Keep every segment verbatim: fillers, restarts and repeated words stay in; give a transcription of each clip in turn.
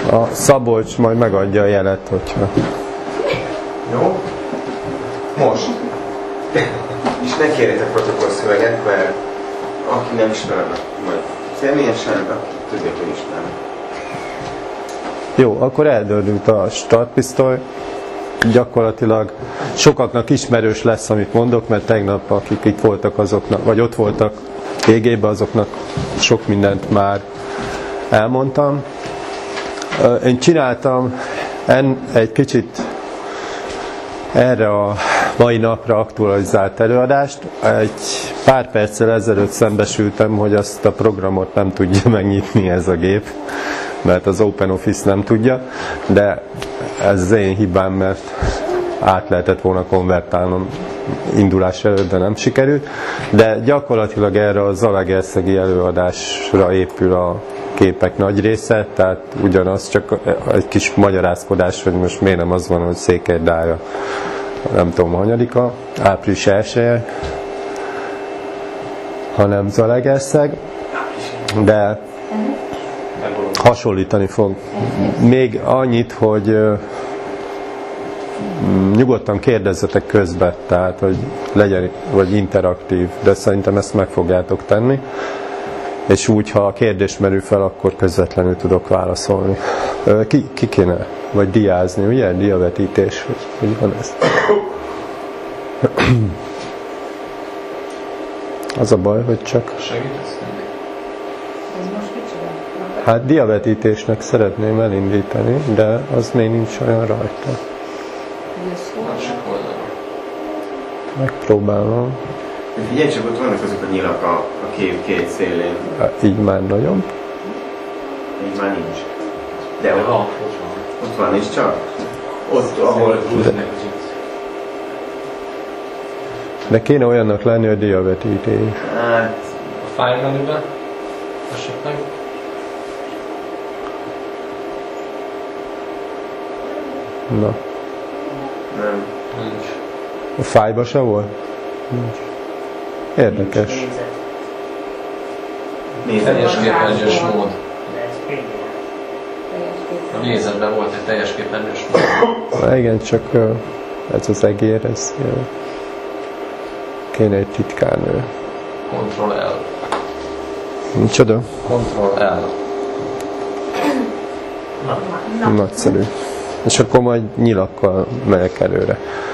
A Szabolcs majd megadja a jelet, hogyha... Jó? Most. És ne kérjetek protokollszöveget, mert aki nem ismer, majd személyesen, aki tudja, hogy ismer. Jó, akkor eldördült a startpisztoly. Gyakorlatilag sokaknak ismerős lesz, amit mondok, mert tegnap, akik itt voltak azoknak, vagy ott voltak végében, azoknak sok mindent már elmondtam. Én csináltam en, egy kicsit erre a mai napra aktualizált előadást. Egy pár perccel ezelőtt szembesültem, hogy azt a programot nem tudja megnyitni ez a gép, mert az OpenOffice nem tudja, de ez az én hibám, mert át lehetett volna konvertálnom indulás előtt, de nem sikerült. De gyakorlatilag erre a zalaegerszegi előadásra épül a képek nagy része, tehát ugyanaz, csak egy kis magyarázkodás, hogy most miért nem az van, hogy Székelydája, nem tudom, hanyadika, április elseje, hanem Zalaegerszeg, de hasonlítani fog. Még annyit, hogy nyugodtan kérdezzetek közben, tehát, hogy legyen, vagy interaktív, de szerintem ezt meg fogjátok tenni. És úgy, ha a kérdés merül fel, akkor közvetlenül tudok válaszolni. Ki, ki kéne? Vagy diázni, ugye? Diavetítés, hogy, hogy van ez? Az a baj, hogy csak... Segítesz? Ez most kicsoda? Hát diavetítésnek szeretném elindítani, de az még nincs olyan rajta. Másik oldalon. Megpróbálom. Figyelj csak, ott vannak azok a nyilak a, a kép két szélén. Hát, így már nagyon. Így már nincs. De ott, Van, ott van. ott van is csak. Ott, ahol... De, de kéne olyannak lenni, hogy diavetítés. Hát... A file menüben esetleg. Na. Nem. Nincs. A fájba se volt? Nincs. Érdekes. Nézd, Teljes képernyős mód. De ez pé dé ef. A nézetben volt egy teljes képernyős mód. Na, igen, csak uh, ez az egér, ez uh, kéne egy titkárnő. Control L. Micsoda? Control L. Na. Nagyszerű. És akkor majd nyilakkal megyek előre.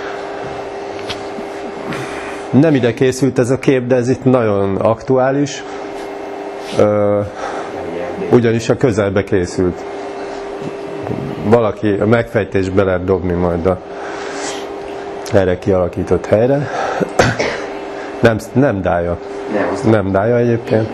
Nem ide készült ez a kép, de ez itt nagyon aktuális. Uh, ugyanis a közelbe készült. Valaki a megfejtést be lehet dobni majd a erre kialakított helyre. Nem, nem dája. Nem, Nem dája egyébként.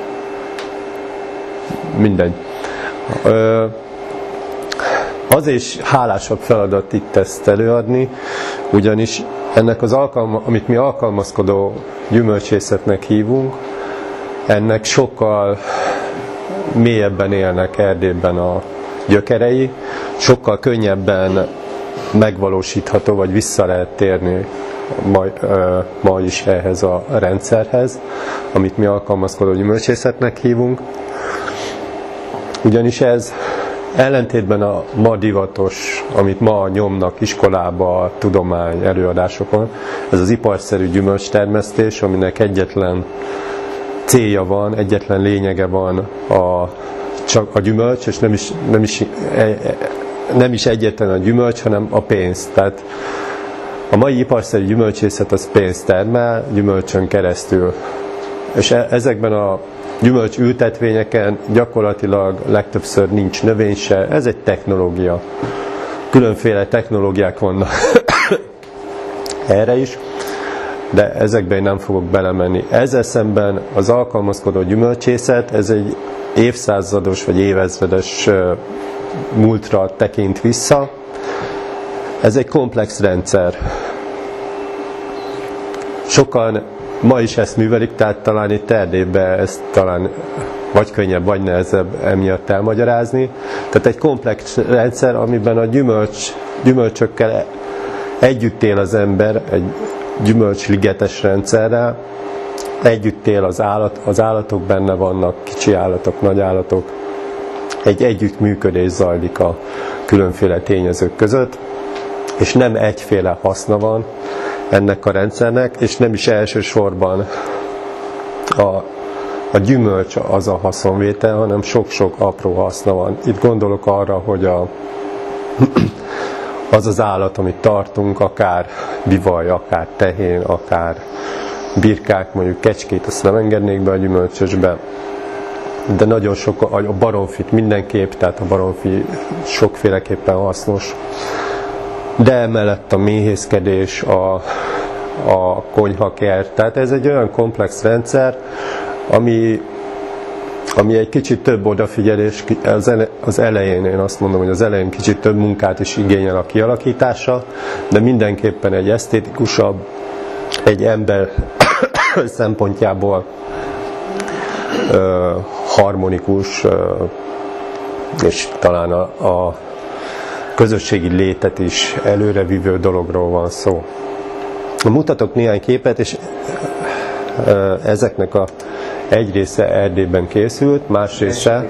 Mindegy. Uh, azért is hálásabb feladat itt ezt előadni, ugyanis ennek az alkalma, amit mi alkalmazkodó gyümölcsészetnek hívunk, ennek sokkal mélyebben élnek Erdélyben a gyökerei, sokkal könnyebben megvalósítható, vagy vissza lehet térni ma, ma is ehhez a rendszerhez, amit mi alkalmazkodó gyümölcsészetnek hívunk. Ugyanis ez ellentétben a ma divatos, amit ma nyomnak iskolába, tudomány, előadásokon, ez az iparszerű gyümölcstermesztés, aminek egyetlen célja van, egyetlen lényege van a, csak a gyümölcs, és nem is, nem, is, nem is egyetlen a gyümölcs, hanem a pénz. Tehát a mai iparszerű gyümölcsészet az pénzt termel, gyümölcsön keresztül. És ezekben a gyümölcs ültetvényeken gyakorlatilag legtöbbször nincs növény se. Ez egy technológia. Különféle technológiák vannak erre is, de ezekben én nem fogok belemenni. Ezzel szemben az alkalmazkodó gyümölcsészet, ez egy évszázados vagy évezredes múltra tekint vissza. Ez egy komplex rendszer. Sokan ma is ezt művelik, tehát talán itt Erdélyben ezt talán vagy könnyebb, vagy nehezebb emiatt elmagyarázni. Tehát egy komplex rendszer, amiben a gyümölcs, gyümölcsökkel együtt él az ember, egy gyümölcsligetes rendszerrel, együtt él az állat, az állatok benne vannak, kicsi állatok, nagy állatok, egy együttműködés zajlik a különféle tényezők között, és nem egyféle haszna van ennek a rendszernek, és nem is elsősorban a, a gyümölcs az a haszonvétel, hanem sok-sok apró haszna van. Itt gondolok arra, hogy a, az az állat, amit tartunk, akár bivaj, akár tehén, akár birkák, mondjuk kecskét, azt nem engednék be a gyümölcsösbe, de nagyon sok, a baromfit mindenképp, tehát a baromfi sokféleképpen hasznos. De emellett a méhészkedés, a, a konyhakert, tehát ez egy olyan komplex rendszer, ami, ami egy kicsit több odafigyelés, az elején, én azt mondom, hogy az elején kicsit több munkát is igényel a kialakítása, de mindenképpen egy esztétikusabb, egy ember szempontjából ö, harmonikus, ö, és talán a, a közösségi létet is előrevívő dologról van szó. Mutatok néhány képet, és ö, ezeknek a egy része Erdélyben készült, más része...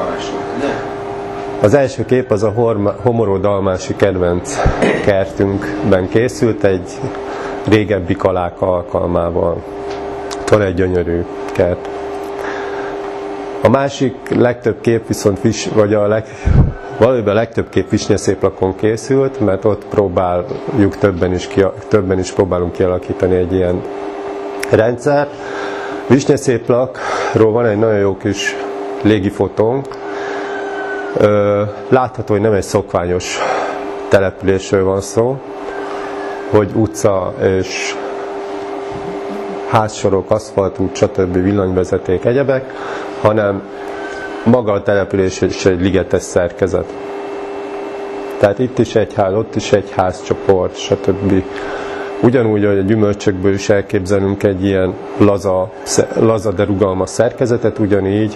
Az első kép az a Homoró-Dalmási kedvenc kertünkben készült, egy régebbi kalák alkalmával. Van egy gyönyörű kert. A másik legtöbb kép viszont, vagy a leg, valójában a legtöbb kép Visnyeszéplakon készült, mert ott próbáljuk többen is, ki, többen is próbálunk kialakítani egy ilyen rendszert. Visnyeszéplakról van egy nagyon jó kis légifotónk. Látható, hogy nem egy szokványos településről van szó, hogy utca és házsorok, aszfaltút, stb. Villanyvezeték, egyebek, hanem maga a település is egy ligetes szerkezet. Tehát itt is egy ház, ott is egy házcsoport, stb. Ugyanúgy, hogy a gyümölcsökből is elképzelünk egy ilyen laza, laza de rugalmas szerkezetet, ugyanígy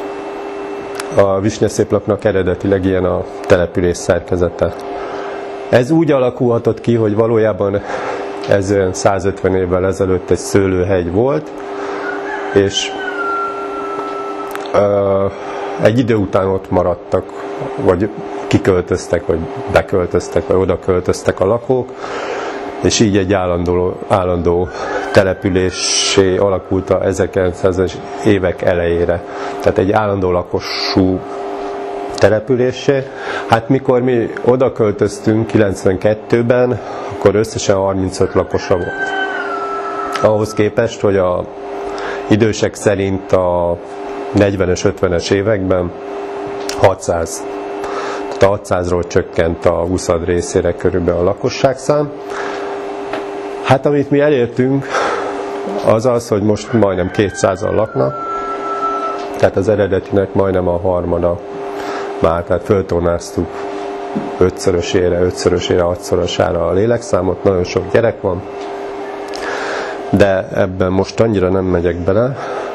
a Visnyeszéplaknak eredetileg ilyen a település szerkezete. Ez úgy alakulhatott ki, hogy valójában ez olyan százötven évvel ezelőtt egy szőlőhegy volt, és ö, egy idő után ott maradtak, vagy kiköltöztek, vagy beköltöztek, vagy oda költöztek a lakók, és így egy állandó, állandó településé alakult a ezerkilencszázas évek elejére. Tehát egy állandó lakosú településé. Hát mikor mi oda költöztünk kilencvenkettőben, akkor összesen harmincöt lakosa volt. Ahhoz képest, hogy a idősek szerint a negyvenes, ötvenes években hatszáz. Tehát a hatszázról csökkent a huszad részére körülbelül a lakosságszám. Hát amit mi elértünk, az az, hogy most majdnem kétszázan laknak, tehát az eredetinek majdnem a harmada már, tehát föltornáztuk ötszörösére, ötszörösére, hatszorosára a lélekszámot, nagyon sok gyerek van, de ebben most annyira nem megyek bele,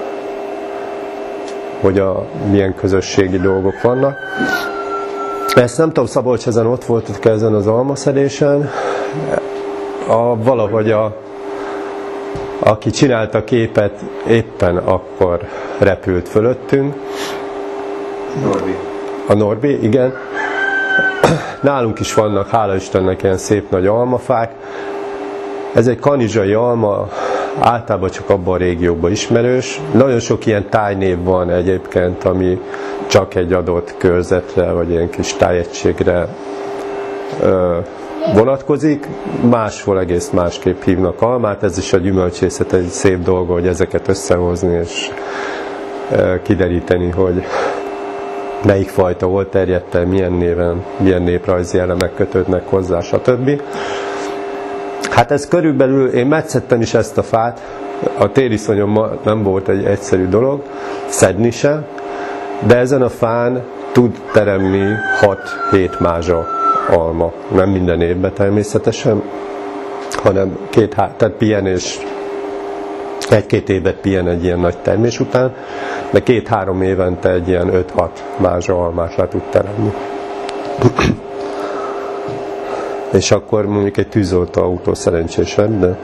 hogy a milyen közösségi dolgok vannak. Ezt nem tudom, Szabolcs, ezen ott voltatok ezen az almaszedésen, a, valahogy a, aki csinálta a képet, éppen akkor repült fölöttünk. Norbi. A Norbi, igen. Nálunk is vannak, hála Istennek, ilyen szép nagy almafák. Ez egy kanizsai alma, általában csak abban a régióban ismerős. Nagyon sok ilyen tájnév van egyébként, ami csak egy adott körzetre, vagy ilyen kis tájegységre ö, vonatkozik. Máshol egész másképp hívnak almát. Ez is a gyümölcsészet egy szép dolga, hogy ezeket összehozni, és ö, kideríteni, hogy melyik fajta hol terjedt el, milyen néven, milyen néprajzi elemek kötődnek hozzá, stb. Hát ez körülbelül, én metszettem is ezt a fát, a tériszonyom nem volt egy egyszerű dolog, szedni se, de ezen a fán tud teremni hat-hét mázsa alma. Nem minden évben természetesen, hanem két, tehát pihenés, egy-két évet pihen egy ilyen nagy termés után, de két-három évente egy ilyen öt-hat mázsa almát le tud teremni. És akkor mondjuk egy tűzoltó autó szerencsésebb, de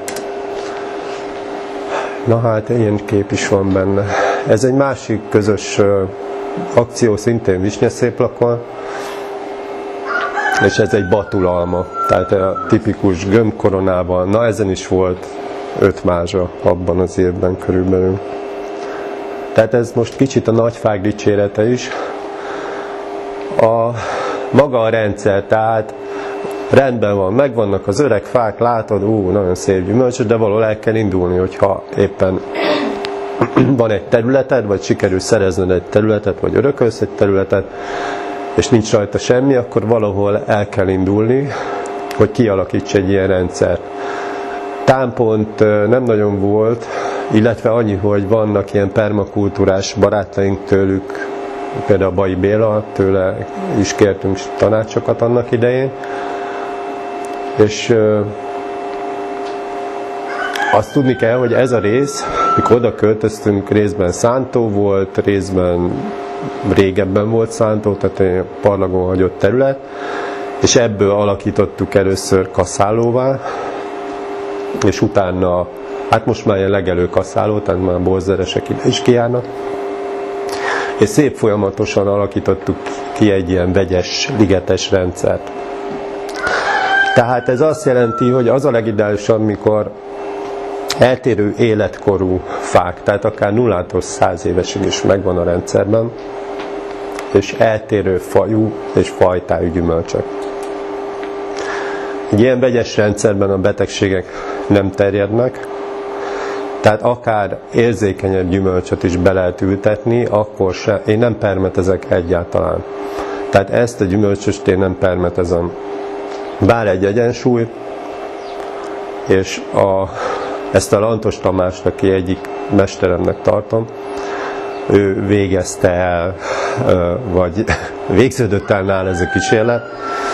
na hát ilyen kép is van benne. Ez egy másik közös akció szintén visnyaszéplakon, és ez egy batulalma, tehát a tipikus gömbkoronában, na ezen is volt öt mázsa abban az évben körülbelül. Tehát ez most kicsit a nagyfák dicsérete is. A maga a rendszer, tehát rendben van, megvannak az öreg fák, látod, ú, nagyon szép gyümölcsös, de valahol el kell indulni, hogyha éppen van egy területed, vagy sikerül szerezned egy területet, vagy örökölsz egy területet, és nincs rajta semmi, akkor valahol el kell indulni, hogy kialakíts egy ilyen rendszert. Támpont nem nagyon volt, illetve annyi, hogy vannak ilyen permakultúrás barátaink tőlük, például a Bai Béla, tőle is kértünk tanácsokat annak idején, és ö, azt tudni kell, hogy ez a rész, mikor oda költöztünk, részben szántó volt, részben régebben volt szántó, tehát egy parlagon hagyott terület, és ebből alakítottuk először kaszálóvá, és utána, hát most már ilyen legelő kaszáló, tehát már borzeresek ide is kijárnak, és szép folyamatosan alakítottuk ki egy ilyen vegyes, ligetes rendszert. Tehát ez azt jelenti, hogy az a legideálisabb, mikor eltérő életkorú fák, tehát akár nullától száz évesig is megvan a rendszerben, és eltérő fajú és fajtájú gyümölcsök. Egy ilyen vegyes rendszerben a betegségek nem terjednek, tehát akár érzékenyebb gyümölcsöt is be lehet ültetni, akkor se, én nem permetezek egyáltalán. Tehát ezt a gyümölcsöst én nem permetezem. Bár egy egyensúly, és a, ezt a Lantos Tamást, aki egyik mesteremnek tartom, ő végezte el, vagy végződött el nála ez a kísérlet.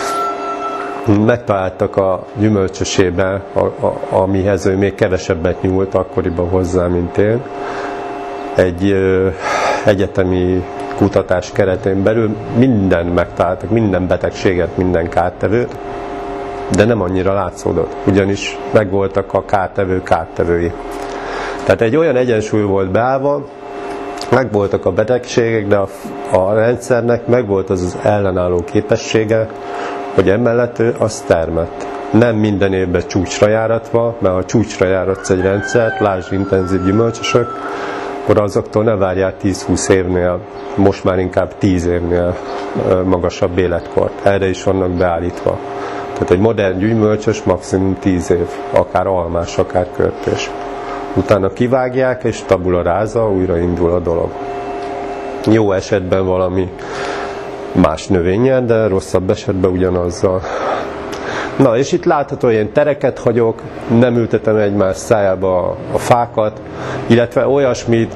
Megtaláltak a gyümölcsösébe, a, a, amihez ő még kevesebbet nyúlt akkoriban hozzá, mint én, egy ö, egyetemi kutatás keretén belül mindent megtaláltak, minden betegséget, minden kártevőt, de nem annyira látszódott, ugyanis megvoltak a kártevő kártevői. Tehát egy olyan egyensúly volt beállva, megvoltak a betegségek, de a, a rendszernek megvolt az az ellenálló képessége, hogy emellett ő azt termett. Nem minden évben csúcsra járatva, mert ha csúcsra járatsz egy rendszert, lásd intenzív gyümölcsösök, akkor azoktól ne várjál tíz-húsz évnél, most már inkább tíz évnél magasabb életkort. Erre is vannak beállítva. Tehát egy modern gyümölcsös maximum tíz év, akár almás, akár körtés. Utána kivágják, és tabula ráza, újra indul a dolog. Jó esetben valami más növényel, de rosszabb esetben ugyanazzal. Na, és itt látható, hogy én tereket hagyok, nem ültetem egymás szájába a, a fákat, illetve olyasmit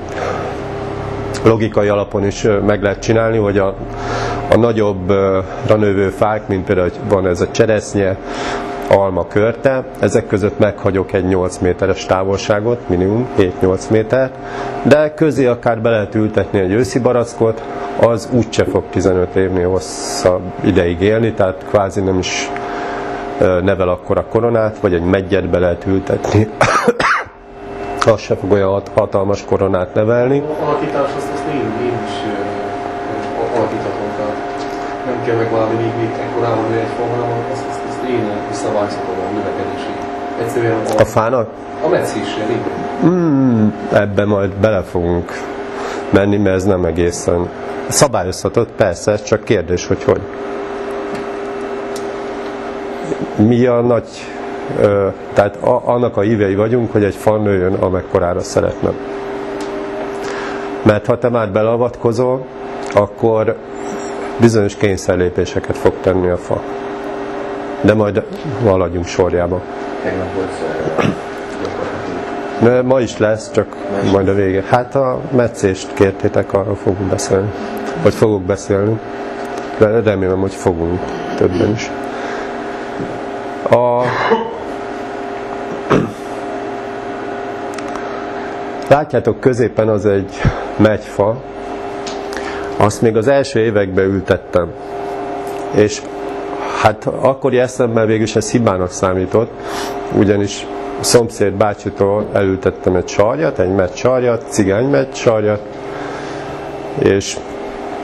logikai alapon is meg lehet csinálni, hogy a, a nagyobbra növő fák, mint például van ez a cseresznye, alma körte, ezek között meghagyok egy nyolc méteres távolságot, minimum hét-nyolc méter, de közé akár be lehet ültetni egy őszi barackot, az úgyse fog tizenöt évnél hosszabb ideig élni, tehát kvázi nem is nevel akkora koronát, vagy egy meggyet be lehet ültetni, az se fog olyan hatalmas koronát nevelni. A alakítás azt, azt én, én is alakíthatom, tehát nem kell megválni még, még ekkorában nő egy fa, hanem azt, azt, azt én szabályzatom a növekedését. Egyszerűen a, a fának? A metszésre, mm, ebbe majd bele fogunk menni, mert ez nem egészen szabályozhatott, persze, csak kérdés, hogy hogy. Mi a nagy, ö, tehát a, annak a hívei vagyunk, hogy egy fa nőjön, amekkorára szeretne. Mert ha te már beleavatkozol, akkor bizonyos kényszerlépéseket fog tenni a fa. De majd haladjunk sorjába. Tegnap volt De ma is lesz, csak majd a vége. Hát a metszést kértétek, arról fogunk beszélni. Vagy fogok beszélni. De remélem, hogy fogunk többen is. A... Látjátok, középen az egy megyfa. Azt még az első években ültettem. És hát akkori eszemben végülis ez hibának számított, ugyanis a szomszéd bácsitól elültettem egy sarjat, egy meccs sarjat, cigány meccs sarjat, és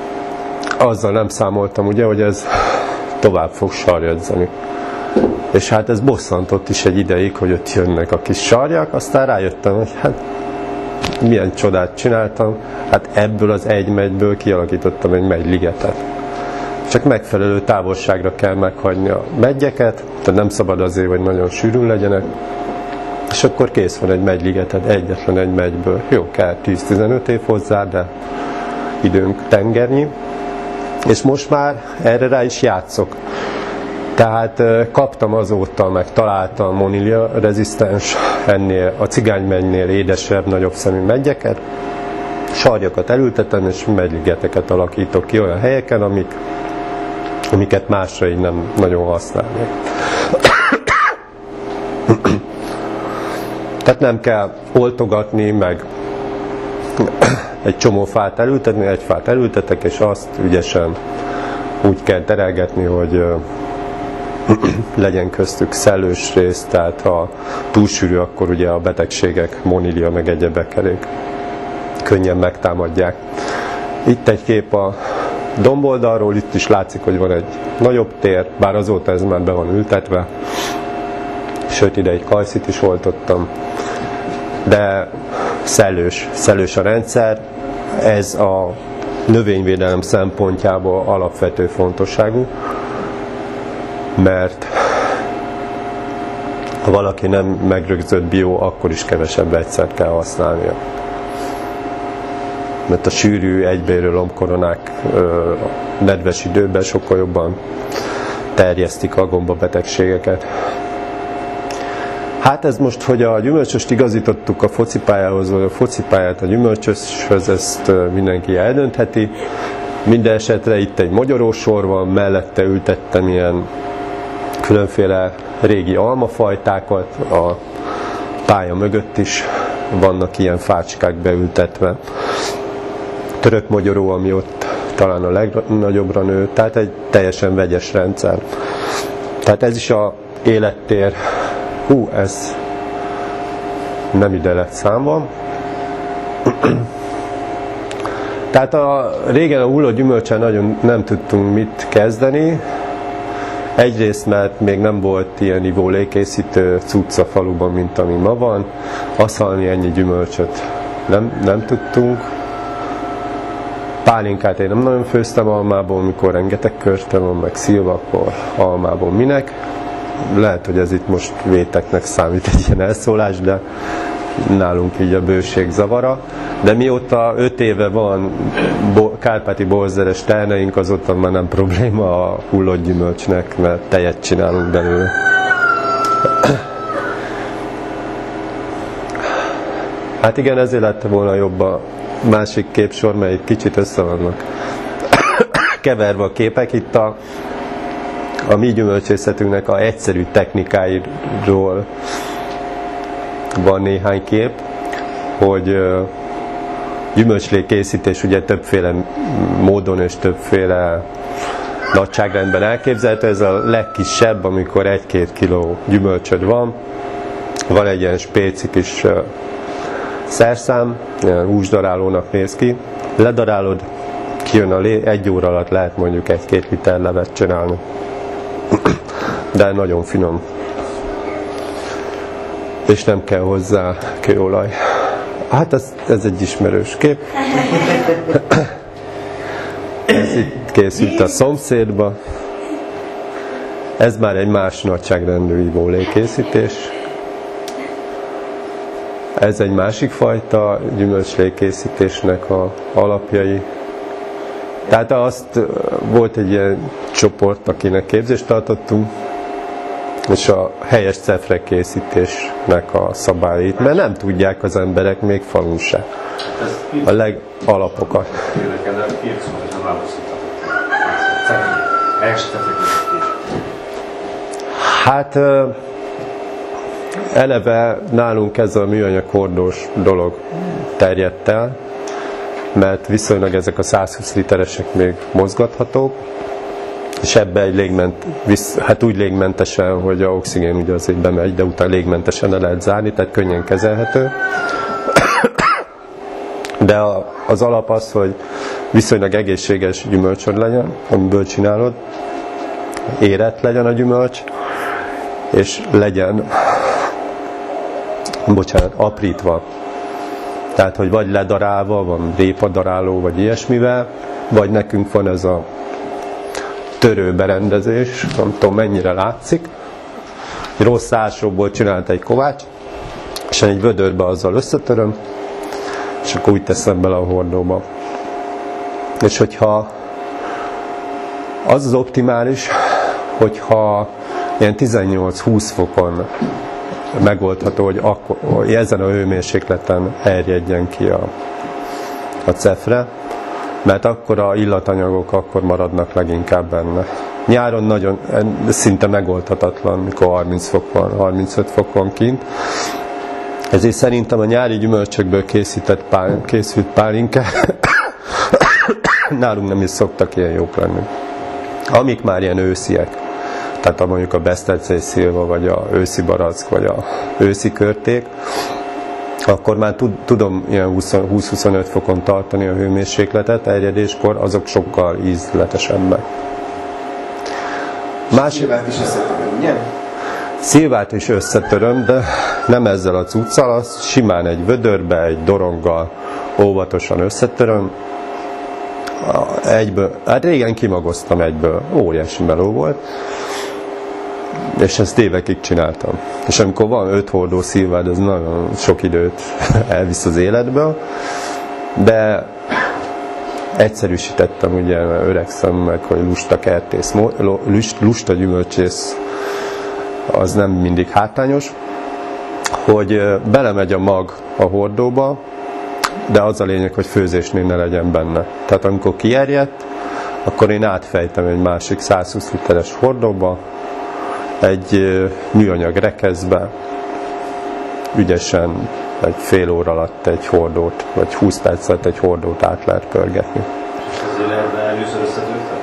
azzal nem számoltam, ugye, hogy ez tovább fog sarjadzani. És hát ez bosszantott is egy ideig, hogy ott jönnek a kis sarjak, aztán rájöttem, hogy hát milyen csodát csináltam, hát ebből az egy megyből kialakítottam egy meglyligetet. Csak megfelelő távolságra kell meghagyni a meggyeket, tehát nem szabad azért, hogy nagyon sűrűn legyenek, és akkor kész van egy meglyligeted, egyetlen egy megyből. Jó, kell tíz-tizenöt év hozzá, de időnk tengernyi. És most már erre rá is játszok. Tehát kaptam azóta, meg találtam monília rezisztens, ennél a cigánymegynél édesebb, nagyobb szemű meggyeket, sarjakat elültetem, és megyligeteket alakítok ki olyan helyeken, amik, amiket másra így nem nagyon használnék. Tehát nem kell oltogatni, meg egy csomó fát elültetni, egy fát elültetek, és azt ügyesen úgy kell terelgetni, hogy legyen köztük szellős rész, tehát ha túl sűrű, akkor ugye a betegségek, monília meg egyebek elég könnyen megtámadják. Itt egy kép a domboldalról, itt is látszik, hogy van egy nagyobb tér, bár azóta ez már be van ültetve, sőt ide egy kajszit is oltottam, de szellős, szellős a rendszer, ez a növényvédelem szempontjából alapvető fontosságú, mert ha valaki nem megrögzött bió, akkor is kevesebb vegyszert kell használnia. Mert a sűrű, egybérő lombkoronák nedves időben sokkal jobban terjesztik a gombabetegségeket. Hát ez most, hogy a gyümölcsöst igazítottuk a focipályához, vagy a focipályát a gyümölcsöshöz, ezt mindenki eldöntheti. Minden esetre itt egy mogyorósor van, mellette ültettem ilyen különféle régi almafajtákat, a pálya mögött is vannak ilyen fácskák beültetve. Török mogyoró, ami ott talán a legnagyobbra nő, tehát egy teljesen vegyes rendszer. Tehát ez is a élettér. Hú, ez nem ide lett számva. Tehát a, régen a hullott gyümölccsel nagyon nem tudtunk mit kezdeni. Egyrészt, mert még nem volt ilyen ivólékészítő cucc a faluban, mint ami ma van. Aszalni ennyi gyümölcsöt nem, nem tudtunk. Pálinkát én nem nagyon főztem almából, mikor rengeteg körte van, meg szilva, akkor almából minek. Lehet, hogy ez itt most véteknek számít egy ilyen elszólás, de nálunk így a bőség zavara. De mióta öt éve van kárpáti borzeres terneink, azóta már nem probléma a hullott gyümölcsnek, mert tejet csinálunk belőle. Hát igen, ezért lett volna jobb a másik képsor, mert egy kicsit össze vannak keverve a képek. Itt a, a mi gyümölcsészetünknek a egyszerű technikáiról van néhány kép, hogy gyümölcslé készítés ugye többféle módon és többféle nagyságrendben elképzelhető. Ez a legkisebb, amikor egy-két kiló gyümölcsöd van, van egy ilyen spéci kis szerszám, ilyen húsdarálónak néz ki, ledarálod, kijön a lé, egy óra alatt lehet mondjuk egy-két liter levet csinálni, de nagyon finom, és nem kell hozzá kőolaj. Hát ez, ez egy ismerős kép. Ez itt készült a szomszédba. Ez már egy más nagyságrendű ivólékészítés. Ez egy másik fajta gyümölcslékészítésnek a alapjai. Tehát azt volt egy ilyen csoport, akinek képzést tartottunk, és a helyes cefre készítésnek a szabályait, mert nem tudják az emberek még falun se a legalapokat. Hát eleve nálunk ez a műanyag hordós dolog terjedt el, mert viszonylag ezek a százhúsz literesek még mozgathatók, és ebbe egy légment, visz, hát úgy légmentesen, hogy a oxigén ugye azért bemegy, de utána légmentesen le lehet zárni, tehát könnyen kezelhető. De a, az alap az, hogy viszonylag egészséges gyümölcsöd legyen, amiből csinálod, érett legyen a gyümölcs, és legyen, bocsánat, aprítva. Tehát, hogy vagy ledarálva, van répadaráló, vagy ilyesmivel, vagy nekünk van ez a törőberendezés, nem tudom mennyire látszik. Rossz ásóból csinált egy kovács, és egy vödörbe azzal összetöröm, és akkor úgy teszem bele a hordóba. És hogyha az az optimális, hogyha ilyen tizennyolc-húsz fokon megoldható, hogy, akkor, hogy ezen a hőmérsékleten erjedjen ki a, a cefre, mert akkor a illatanyagok akkor maradnak leginkább benne. Nyáron nagyon, szinte megoldhatatlan, mikor harminc fok van, harmincöt fok van kint. Ezért szerintem a nyári gyümölcsökből készített pál, készült pálinka nálunk nem is szoktak ilyen jók lenni. Amik már ilyen ősziek, tehát mondjuk a Besztercei szilva, vagy a őszi barack, vagy a őszi körték, akkor már tudom ilyen húsz-huszonöt fokon tartani a hőmérsékletet erjedéskor, azok sokkal ízletesebbek. Más... Szilvát is összetöröm, ugye? Szilvát is összetöröm, de nem ezzel a cuccal, az simán egy vödörbe, egy doronggal óvatosan összetöröm. Egyből, hát régen kimagoztam egyből, óriási meló volt, és ezt évekig csináltam. És amikor van öt hordó szilvád, ez nagyon sok időt elvisz az életből, de egyszerűsítettem, ugye öregszem meg, hogy lusta kertész, lusta gyümölcsész, az nem mindig hátrányos, hogy belemegy a mag a hordóba, de az a lényeg, hogy főzésnél ne legyen benne. Tehát amikor kierjedt, akkor én átfejtem egy másik százhúsz literes hordóba, egy műanyag rekeszbe, ügyesen egy fél óra alatt egy hordót, vagy húsz perc alatt egy hordót át lehet pörgetni. És azért lehet be először összetőztek?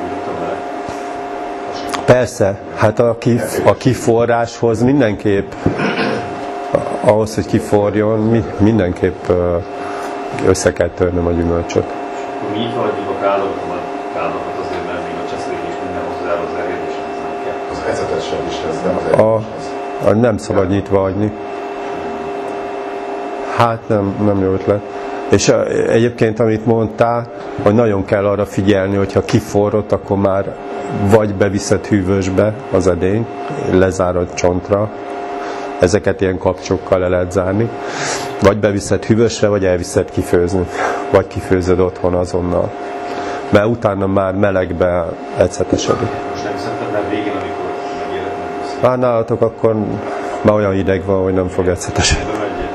Persze, hát a, kif, a kiforráshoz mindenképp, ahhoz, hogy kiforjon, mindenképp össze kell törnöm a gyümölcsöt. Akkor mi így hagyjuk a kálokat, kálokat azért, mert még a cseszték is minden hozzá az erjedéshez nem kell. Az ecetesen is ez, nem az erjedéshez. A, a nem szabad nyitva hagyni. Hát nem, nem jó ötlet. És a, egyébként, amit mondtál, hogy nagyon kell arra figyelni, hogyha kiforrott, akkor már vagy beviszed hűvösbe az edény, lezárod csontra, ezeket ilyen kapcsokkal le lehet zárni, vagy beviszed hűvösre, vagy elviszed kifőzni, vagy kifőzöd otthon azonnal. Mert utána már melegbe ecetesedik. Most nem szedted már végén, amikor megélet Már nálatok akkor már olyan ideg van, hogy nem fog ecetesedni.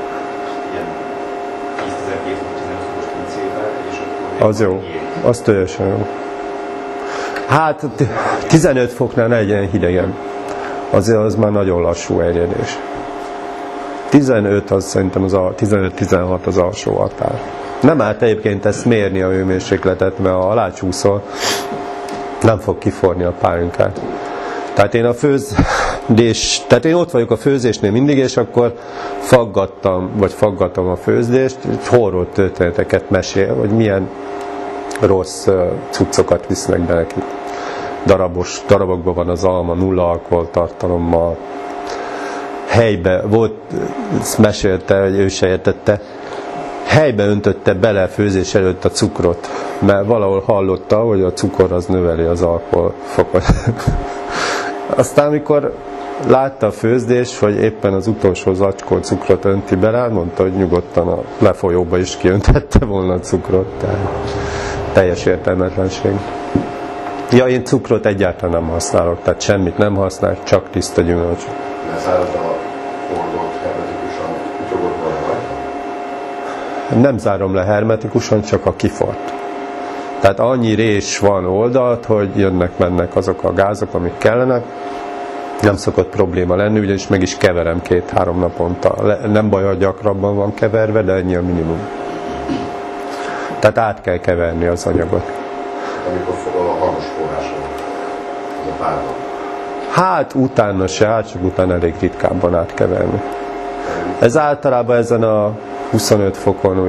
Az jó, az teljesen jó. Hát tizenöt foknál ne legyen hidegen. Azért az már nagyon lassú erjedés. tizenöt az szerintem az a tizenöt-tizenhat az alsó határ. Nem árt egyébként ezt mérni a hőmérsékletet, mert ha alácsúszol, nem fog kiforni a pálinkát. Tehát én a főzdés, tehát én ott vagyok a főzésnél mindig, és akkor faggattam, vagy faggatom a főzdést, horror történeteket mesél, hogy milyen rossz cuccokat visznek be nekik. Darabos, darabokban van az alma, nulla alkoholtartalommal. Helybe volt, ezt mesélte, hogy ő se értette, helybe öntötte bele főzés előtt a cukrot, mert valahol hallotta, hogy a cukor az növeli az alkoholfokot. Aztán amikor látta a főzdés, hogy éppen az utolsó zacskó cukrot önti bele, mondta, hogy nyugodtan a lefolyóba is kiöntette volna a cukrot. Tehát teljes értelmetlenség. Ja, én cukrot egyáltalán nem használok, tehát semmit nem használok, csak tiszta gyümölcs. Lezárod a hordót hermetikusan, kutyogott volna rajta? Nem zárom le hermetikusan, csak a kifort. Tehát annyi rés van oldalt, hogy jönnek-mennek azok a gázok, amik kellenek. Nem szokott probléma lenni, ugyanis meg is keverem két-három naponta. Nem baj, ha gyakrabban van keverve, de ennyi a minimum. Tehát át kell keverni az anyagot. Amikor fogol a hanos forrása van, az a párban. Hát utána se, hát csak utána elég ritkábban átkeverni. Ez általában ezen a huszonöt fokon úgy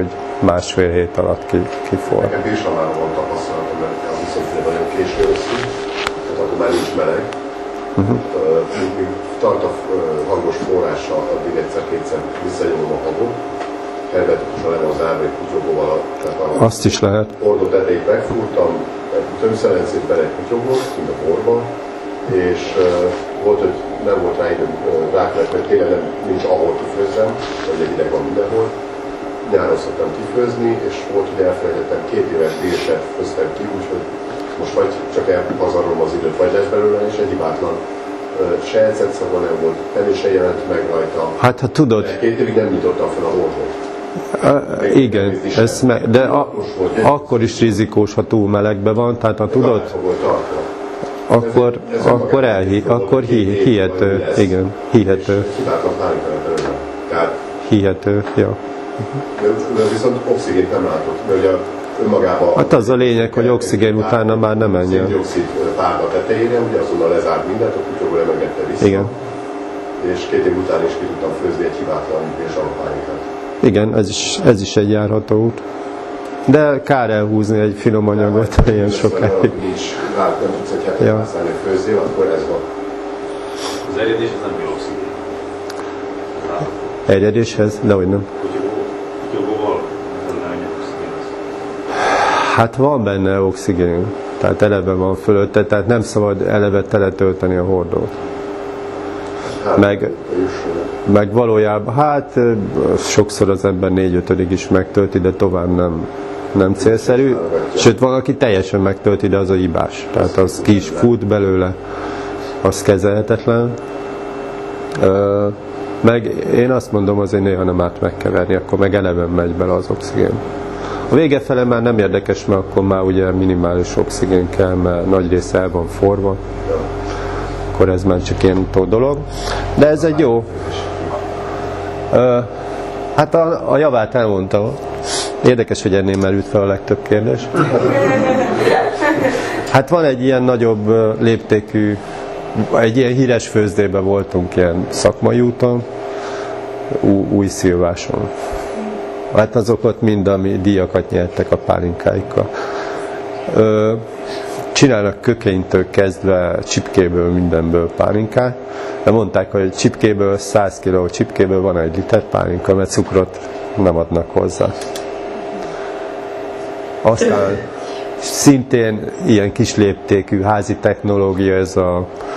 másfél hét alatt ki, kiforr. Nekem Bírsaváron van tapasztalatom, mert az viszont nagyon késő összű, tehát akkor már nincs meleg. Uh-huh. Míg, míg tart a hangos forrással, addig egyszer-kétszer visszanyomom a hangot. Hermetikus a le az árvék kutyogóval, tehát a azt is lehet. hordó tetejét megfúrtam, egy tömszelencében egy kutyogót, mint a borban, és uh, volt, hogy nem volt rá időm uh, rákvet, mert tényleg nem, nincs ahol kifőzzem, vagy egy ideg van mindenhol. Nyáron szoktam kifőzni, és volt, hogy elfelejtettem, két éves bírset főztem ki, úgyhogy most vagy csak elpazarolom az időt, vagy lesz belőle, és egy hibátlan uh, se ecetszaga nem volt, nem se jelent meg rajta. Hát ha tudod... De két évig nem nyitottam fel a hordót. Uh, igen, ez me- de a, akkor is rizikós, ha túl melegben van, tehát ha tudod, akkor, akkor, elhi, akkor hi, hihető, igen, hihető, hihető, ja. De viszont oxigént nem látott, mert ugye önmagában... Hát az a lényeg, hogy oxigén utána már nem menjen. Széndioxid párda tetejére, ugye azonnal lezárt mindent, a kutyogó lemegette vissza. Igen. És két év után is ki tudtam főzni egy hibátlan és alapánikát. Igen, ez is, ez is egy járható út. De kár elhúzni egy finom anyagot ilyen sokáig. Nincs, rá nem tudsz egy hetet használni, hogy főzzél, akkor ez van. Az eredés az nem jó oxigén. Eredéshez? Dehogy nem. Kutyogóval nem ennyi oxigén az. Hát van benne oxigén, tehát eleve van fölötte, tehát nem szabad eleve teletölteni a hordót. Hát, meg, meg valójában, hát sokszor az ember négy-ötödig is megtölti, de tovább nem, nem célszerű. Sőt, van, aki teljesen megtölti, de az a hibás. Tehát az ki is fut belőle, az kezelhetetlen. Meg én azt mondom, azért néha nem árt megkeverni, akkor meg eleven megy bele az oxigén. A vége fele már nem érdekes, mert akkor már ugye minimális oxigén kell, mert nagy része el van forva. Akkor ez már csak ilyen dolog. De ez egy jó. Uh, hát a, a javát elmondta. Érdekes, hogy ennél merült fel a legtöbb kérdés. Hát van egy ilyen nagyobb léptékű, egy ilyen híres főzdében voltunk ilyen szakmai úton, ú, új szilváson. Hát azok ott mind, ami díjakat nyertek a pálinkáikkal. Uh, Csinálnak kökénytől kezdve csipkéből, mindenből pálinkát, de mondták, hogy csipkéből, száz kiló csipkéből van egy liter pálinka, mert cukrot nem adnak hozzá. Aztán szintén ilyen kis léptékű házi technológia, ez a,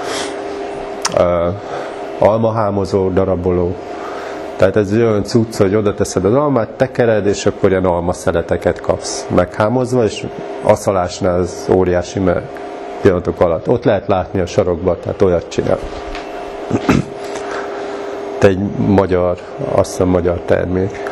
a almahámozó, daraboló. Tehát ez olyan cucc, hogy oda teszed az almát, tekered, és akkor ilyen almaszeleteket kapsz meghámozva, és aszalásnál az óriási, mert pillanatok alatt. Ott lehet látni a sarokban, tehát olyat csinál. Te egy magyar, azt hiszem magyar termék.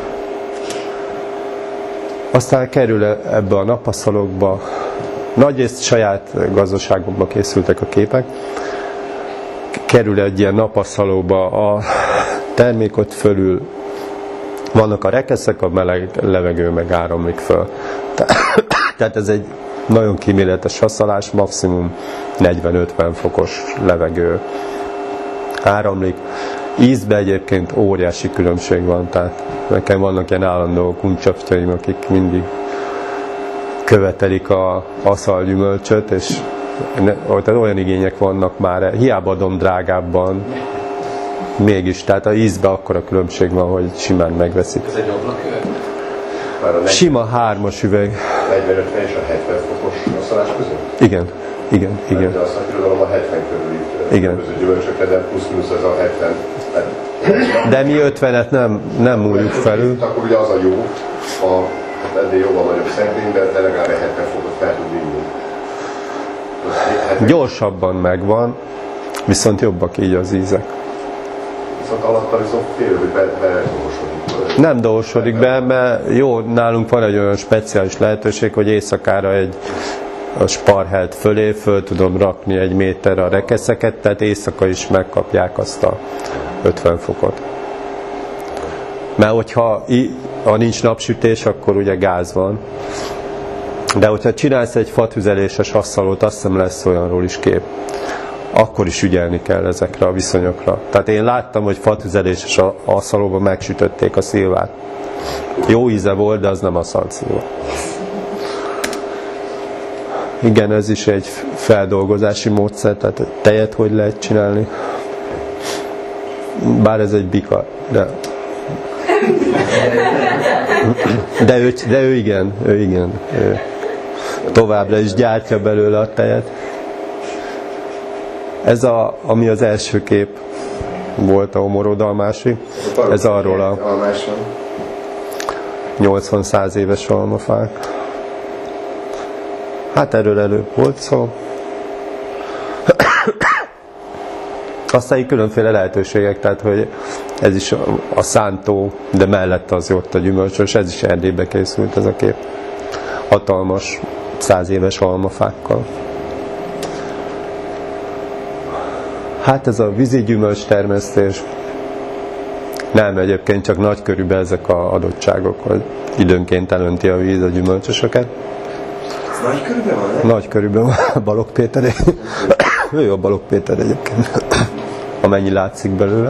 Aztán kerül ebbe a napaszalokba, nagyrészt saját gazdaságokba készültek a képek, kerül egy ilyen napaszalóba a termék, ott fölül vannak a rekeszek, a meleg levegő meg áramlik föl. Tehát ez egy nagyon kíméletes haszalás, maximum negyven-ötven fokos levegő áramlik. Ízben egyébként óriási különbség van, tehát nekem vannak ilyen állandó kuncsapjaim, akik mindig követelik a aszalgyümölcsöt, és olyan igények vannak már, hiába adom drágábban, mégis, tehát a ízben akkora különbség van, hogy simán megveszik. Ez egy ablaküveg? Sima hármas üveg. negyven-ötven és a hetven fokos aszalás között? Igen, igen, igen. De a szakirodalom a hetven körüli különböző gyümölcsökre, de plusz-minusz ez a hetven. De mi ötvenet nem, nem múljuk felül. Akkor ugye az a jó, a, hát ennél jóval nagyobb szenkrényben, de legalább egy hetven fokot fel tud vinni. Gyorsabban megvan, viszont jobbak így az ízek. Viszont alatt viszont félő, hogy bedolgosodik. Nem dolgosodik be, mert jó, nálunk van egy olyan speciális lehetőség, hogy éjszakára egy a sparhelt fölé föl tudom rakni egy méterre a rekeszeket, tehát éjszaka is megkapják azt a ötven fokot. Mert hogyha ha nincs napsütés, akkor ugye gáz van. De hogyha csinálsz egy fatüzeléses asszalót, azt hiszem lesz olyanról is kép, akkor is ügyelni kell ezekre a viszonyokra. Tehát én láttam, hogy fatüzeléses aszalóban megsütötték a szilvát. Jó íze volt, de az nem aszalt szilva. Igen, ez is egy feldolgozási módszer, tehát tejet hogy lehet csinálni. Bár ez egy bika, de... De ő, de ő igen, ő igen. Ő továbbra is gyártja belőle a tejet. Ez a, ami az első kép volt, a homorodalmási. Ez arról a nyolcvan-száz éves almafák. Hát erről előbb volt szó. Aztán így különféle lehetőségek, tehát hogy ez is a, a szántó, de mellette az ott a gyümölcsös, ez is Erdélybe készült ez a kép. Hatalmas, száz éves almafákkal. Hát ez a vízi gyümölcs termesztés. Nem, egyébként csak nagy körülben ezek a adottságok, hogy időnként elönti a víz a gyümölcsösöket. Ez nagy körülben van, nem? Nagy körülben van, Balogh Péter. Ő a Balogh Péter egyébként, amennyi látszik belőle.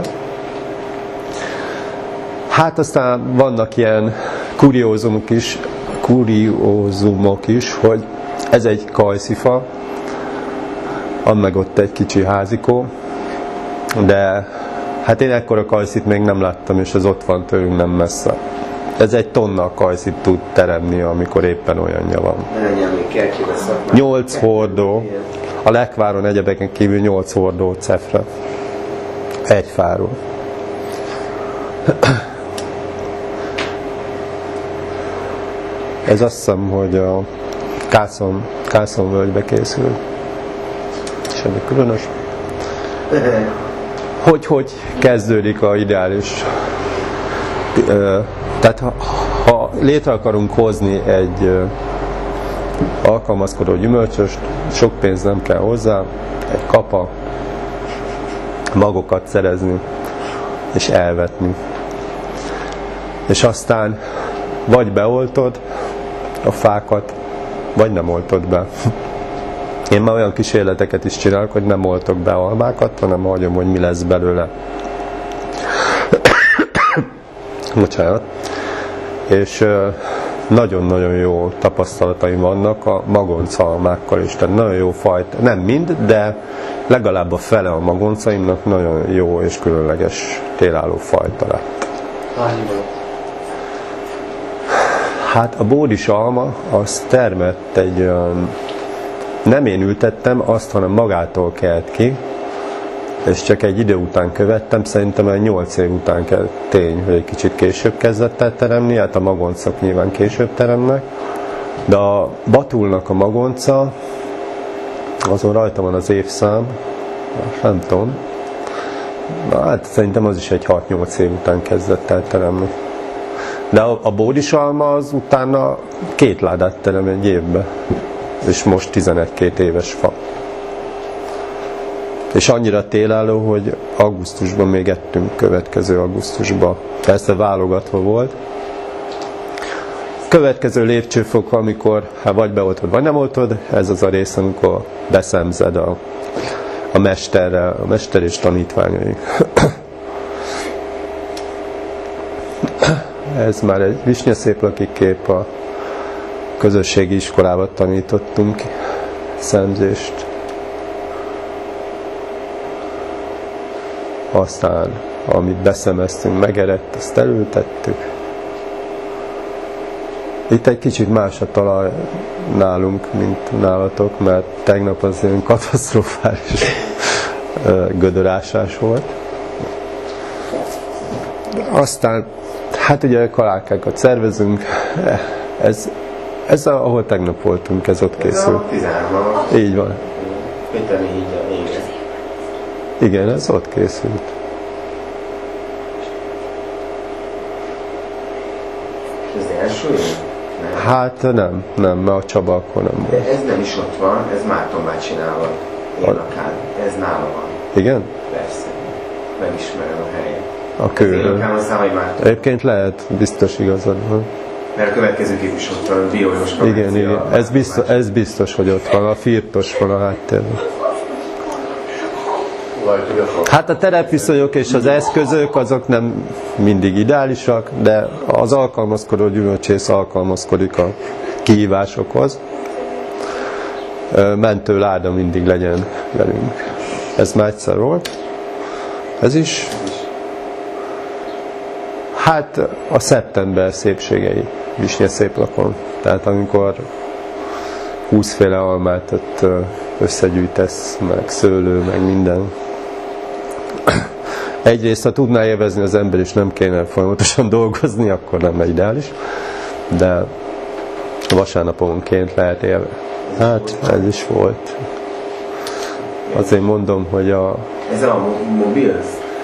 Hát aztán vannak ilyen kuriózumok is, kuriózumok is, hogy ez egy kajszifa, van meg ott egy kicsi házikó, de hát én ekkora kajszit még nem láttam, és ez ott van tőlünk nem messze. Ez egy tonna kajszit tud teremni, amikor éppen olyanja van. Nyolc hordó, a lekváron egyebeken kívül nyolc hordó cefre. Egy fáról. Ez azt hiszem, hogy a Kászon, Kászon völgybe készül. Semmi különös. Hogy, hogy kezdődik a ideális... Tehát ha, ha létre akarunk hozni egy alkalmazkodó gyümölcsöst, sok pénz nem kell hozzá, egy kapa, magokat szerezni és elvetni. És aztán vagy beoltod a fákat, vagy nem oltod be. Én már olyan kísérleteket is csinálok, hogy nem oltok be almákat, hanem hagyom, hogy mi lesz belőle. Bocsánat. És nagyon-nagyon jó tapasztalataim vannak a magoncalmákkal is. Tehát nagyon jó fajta, nem mind, de legalább a fele a magoncaimnak nagyon jó és különleges télálló fajta lett. Hát a bódis alma, az termett egy olyan, nem én ültettem azt, hanem magától kelt ki, és csak egy idő után követtem, szerintem egy nyolc év után kell tény, hogy egy kicsit később kezdett el teremni, hát a magoncok nyilván később teremnek, de a Batulnak a magonca, azon rajta van az évszám, nem tudom, hát szerintem az is egy hat-nyolc év után kezdett el teremni. De a, a bódisalma az utána két ládát terem egy évbe, és most tizenegy-két éves fa. És annyira télálló, hogy augusztusban még ettünk, következő augusztusban. Persze válogatva volt. Következő lépcsőfok, amikor hát vagy beoltod, vagy nem oltod, ez az a rész, amikor beszemzed a, a mesterrel, a mester és tanítványai. Ez már egy visnyaszéplaki kép, a közösségi iskolában tanítottunk szemzést. Aztán, amit beszemeztünk, megerett, azt elültettük. Itt egy kicsit más a talaj nálunk, mint nálatok, mert tegnap az ilyen katasztrofális gödörásás volt. Aztán, hát ugye kalálkákat szervezünk, ez, ez a, ahol tegnap voltunk, ez ott készül. Így van. Igen, ez ott készült. Ez első év? Nem. Hát nem, nem, mert a Csaba akkor nem volt. De ez nem is ott van, ez Márton bácsinával él akár. Ez nála van. Igen? Persze. Megismerem a helyet. A kőről. Egyébként lehet, biztos igazad van. Mert a következő kép is ott van, biójós igen, igen. Ez biztos, ez biztos, hogy ott van. A firtos van a háttérben. Hát a terepviszonyok és az eszközök azok nem mindig ideálisak, de az alkalmazkodó gyümölcsész alkalmazkodik a kihívásokhoz. Mentő láda mindig legyen velünk. Ez már egyszer volt. Ez is. Hát a szeptember szépségei Visnyeszéplakon. Tehát amikor húszféle almát ott összegyűjtesz, meg szőlő, meg minden. Egyrészt, ha tudná élvezni az ember, és nem kéne folyamatosan dolgozni, akkor nem ideális, de vasárnaponként lehet élve. Hát ez is volt. Azért mondom, hogy a... Ez a mobil?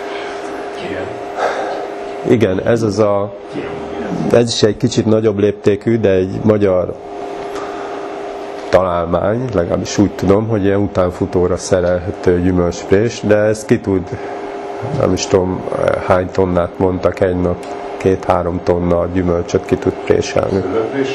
Igen, ez az a... Ez is egy kicsit nagyobb léptékű, de egy magyar találmány, legalábbis úgy tudom, hogy ilyen utánfutóra szerelhető gyümölcsprés, de ez ki tud, nem is tudom hány tonnát mondtak egy nap, két-három tonna gyümölcsöt ki tud préselni.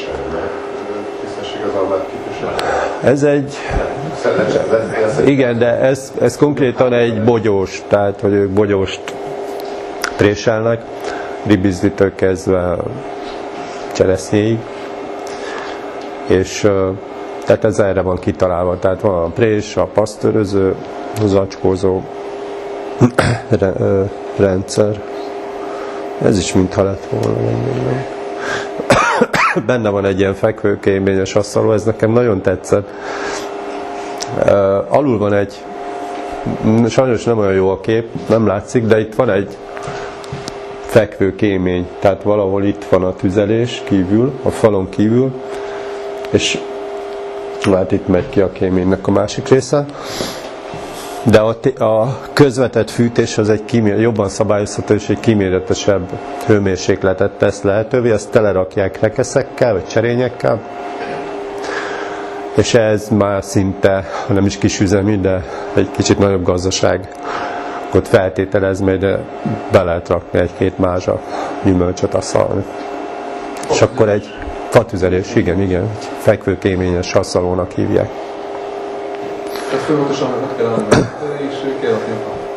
Ez egy... Igen, de ez, ez konkrétan egy bogyós, tehát hogy ők bogyóst préselnek, ribizlitől kezdve cseresznyéig, és tehát ez erre van kitalálva, tehát van a prés, a pasztőröző, zacskózó rendszer. Ez is mintha lett volna. Benne van egy ilyen fekvőkéményes asztaló, ez nekem nagyon tetszett. Alul van egy, sajnos nem olyan jó a kép, nem látszik, de itt van egy fekvőkémény, tehát valahol itt van a tüzelés kívül, a falon kívül, és hát itt megy ki a kéménynek a másik része, de a, a közvetett fűtés az egy kímér, jobban szabályozható és egy kíméletesebb hőmérsékletet tesz lehetővé, ezt telerakják rekeszekkel vagy cserényekkel, és ez már szinte, nem is kisüzemi, de egy kicsit nagyobb gazdaság ott feltételez, majd be lehet rakni egy-két mázsa gyümölcsöt asszalni. És akkor egy fatüzelés, igen, igen, egy fekvőkéményes asszalónak hívják. Tehát folyamatosan meg kell állni, és kell rakni a fát.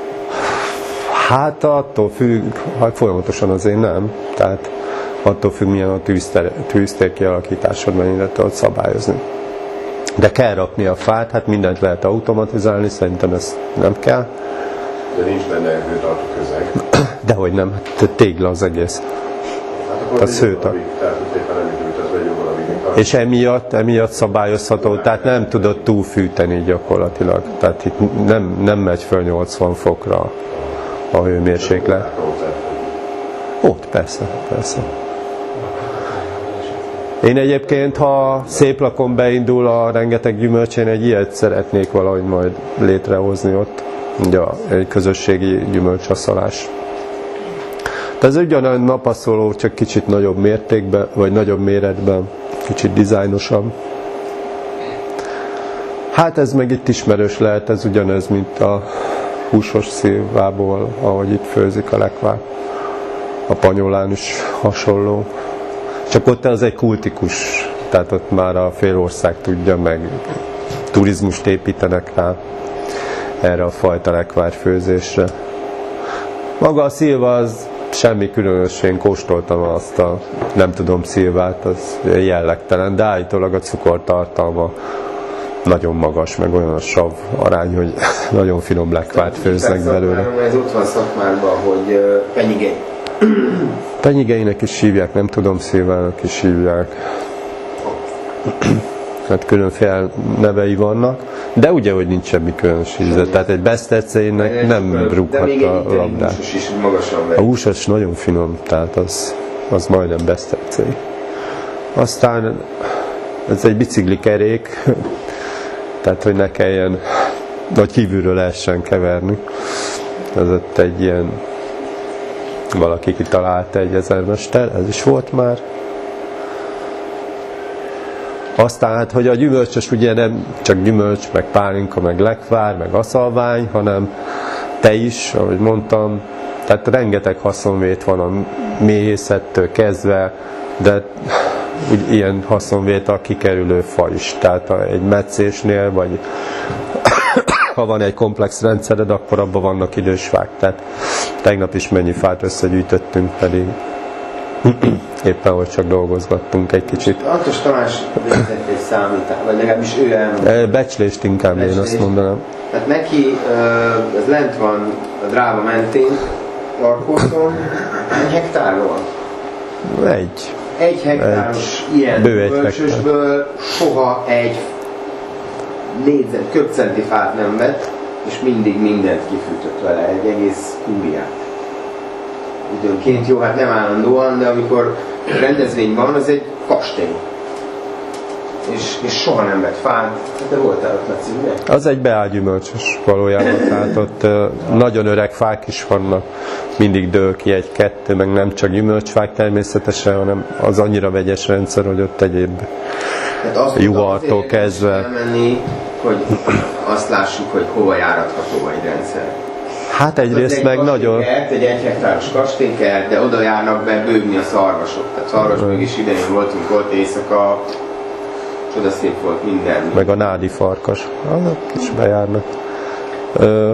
Hát attól függ, hát folyamatosan azért nem, tehát attól függ, milyen a tűztér, tűztér kialakításod, mennyire tudod szabályozni. De kell rakni a fát, hát mindent lehet automatizálni, szerintem ez nem kell. De nincs benne hőtartó közeg. Dehogy nem, hát tégla az egész. Hát a szőta. És emiatt, emiatt szabályozható, tehát nem tudod túlfűteni gyakorlatilag. Tehát itt nem, nem megy föl nyolcvan fokra a hőmérséklet. Ott, persze, persze. Én egyébként, ha Széplakon beindul a rengeteg gyümölcs, én egy ilyet szeretnék valahogy majd létrehozni ott. Ugye egy közösségi gyümölcsasszalás. Tehát ez ugyanolyan napaszoló, csak kicsit nagyobb mértékben, vagy nagyobb méretben, kicsit dizájnosabb. Hát ez meg itt ismerős lehet, ez ugyanez, mint a húsos szilvából, ahogy itt főzik a lekvár. A panyolán is hasonló. Csak ott az egy kultikus, tehát ott már a fél ország tudja, meg turizmust építenek rá erre a fajta lekvárfőzésre. Maga a szilva az semmi különös, én kóstoltam azt a, nem tudom, szilvát, az jellegtelen, de állítólag a cukortartalma nagyon magas, meg olyan a sav arány, hogy nagyon finom lekvárt főznek belőle. Ez ott van szakmárban, hogy penyigény. Penyigeinek is hívják, nem tudom, szilvának is hívják. Hát különféle nevei vannak, de ugye, hogy nincs semmi különös íze. Tehát egy besztetszének nem rúghat a labdát. A húsos nagyon finom, tehát az, az majdnem besztetszé. Aztán ez egy biciklikerék, tehát hogy ne kelljen, vagy kívülről lehessen keverni. Ez ott egy ilyen, valaki kitalálta, egy ezermester, ez is volt már. Aztán hát, hogy a gyümölcsös ugye nem csak gyümölcs, meg pálinka, meg lekvár, meg aszalvány, hanem te is, ahogy mondtam, tehát rengeteg haszonvét van a méhészettől kezdve, de úgy ilyen haszonvét a kikerülő fa is. Tehát egy metszésnél, vagy ha van egy komplex rendszered, akkor abban vannak idős fák. Tehát tegnap is mennyi fát összegyűjtöttünk, pedig éppen hogy csak dolgozgattunk egy kicsit. Antos Tamás végzett egy számítás, vagy legalábbis ő elmondta. Becslést inkább Becslést. Én azt mondanám. Tehát neki, ez lent van a Dráva mentén, Tarkóton, egy hektárról. Egy. Egy hektáros egy, ilyen bölcsösből soha egy négyzet, köbcenti fát nem vett, és mindig mindent kifűtött vele, egy egész kúriát. Időnként, jó, hát nem állandóan, de amikor rendezvény van, az egy kastély. És, és soha nem vett fát. Te voltál ott, Laci, ugye? Az egy beálgyümölcsös valójában, tehát ott uh, nagyon öreg fák is vannak, mindig dől ki egy-kettő, meg nem csak gyümölcsfák természetesen, hanem az annyira vegyes rendszer, hogy ott egyéb juhartól kezdve. Elmenni, hogy azt lássuk, hogy hova járatható egy rendszer. Hát egyrészt egy meg nagyon... Egy egy hektáros kastélykert, de oda járnak be bőgni a szarvasok. Tehát szarvasbőg is idején voltunk ott éjszaka, csodaszép volt minden. Meg a nádi farkas, azok is bejárnak. Ö...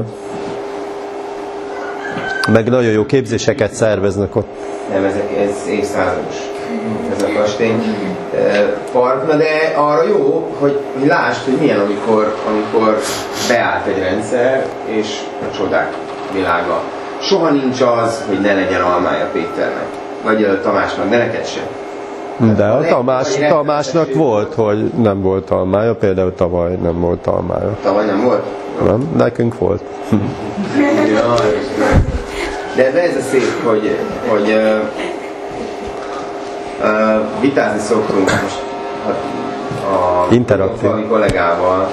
Meg nagyon jó képzéseket szerveznek ott. Nem, ezek, ez évszázados. Ez a kastély park, na de arra jó, hogy, hogy lásd, hogy milyen, amikor, amikor beállt egy rendszer, és a csodák világa. Soha nincs az, hogy ne legyen almája Péternek, vagy a Tamásnak, de neked sem. De a Tamás, Tamásnak volt, hogy nem volt almája, például tavaly nem volt almája. Tavaly nem volt? Nem, nekünk volt. Ja, de, de ez a szép, hogy, hogy uh, uh, vitázni szoktunk most a, a, a kollégával.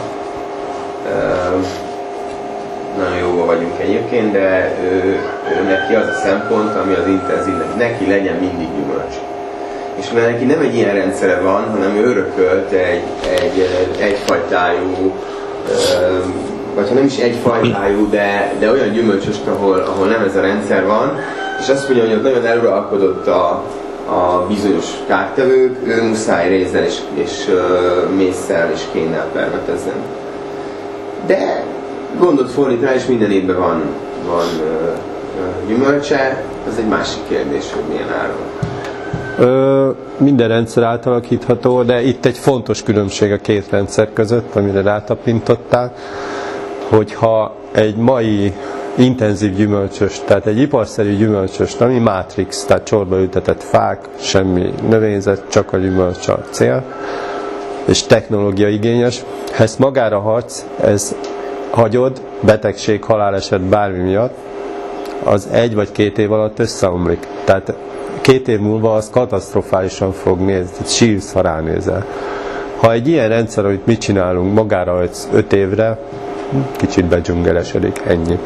Uh, nagyon jóban vagyunk egyébként, de ő, ő neki az a szempont, ami az intenzív, neki legyen mindig gyümölcs. És mert neki nem egy ilyen rendszere van, hanem ő örökölt egy, egy, egyfajtájú, vagy ha nem is egyfajtájú, de, de olyan gyümölcsöst, ahol, ahol nem ez a rendszer van, és azt mondja, hogy ott nagyon eluralkodott a, a bizonyos kártevők, ő muszáj rézzel és, és uh, mésszel és kénnel permetezzen. De gondot fordít rá, és minden évben van, van uh, uh, gyümölcse, az egy másik kérdés, hogy milyen áron. Ö, minden rendszer átalakítható, de itt egy fontos különbség a két rendszer között, amire rátapintották, hogyha egy mai intenzív gyümölcsös, tehát egy iparszerű gyümölcsös, ami mátrix, tehát csorba ültetett fák, semmi növényzet, csak a gyümölcs a cél, és technológia igényes, ha ezt magára harc, ez hagyod, betegség, haláleset bármi miatt, az egy vagy két év alatt összeomlik. Tehát két év múlva az katasztrofálisan fog nézni, sírsz, ha ránézel. Ha egy ilyen rendszer, amit mit csinálunk, magára hagysz öt évre, kicsit bedzsungelesedik, ennyi.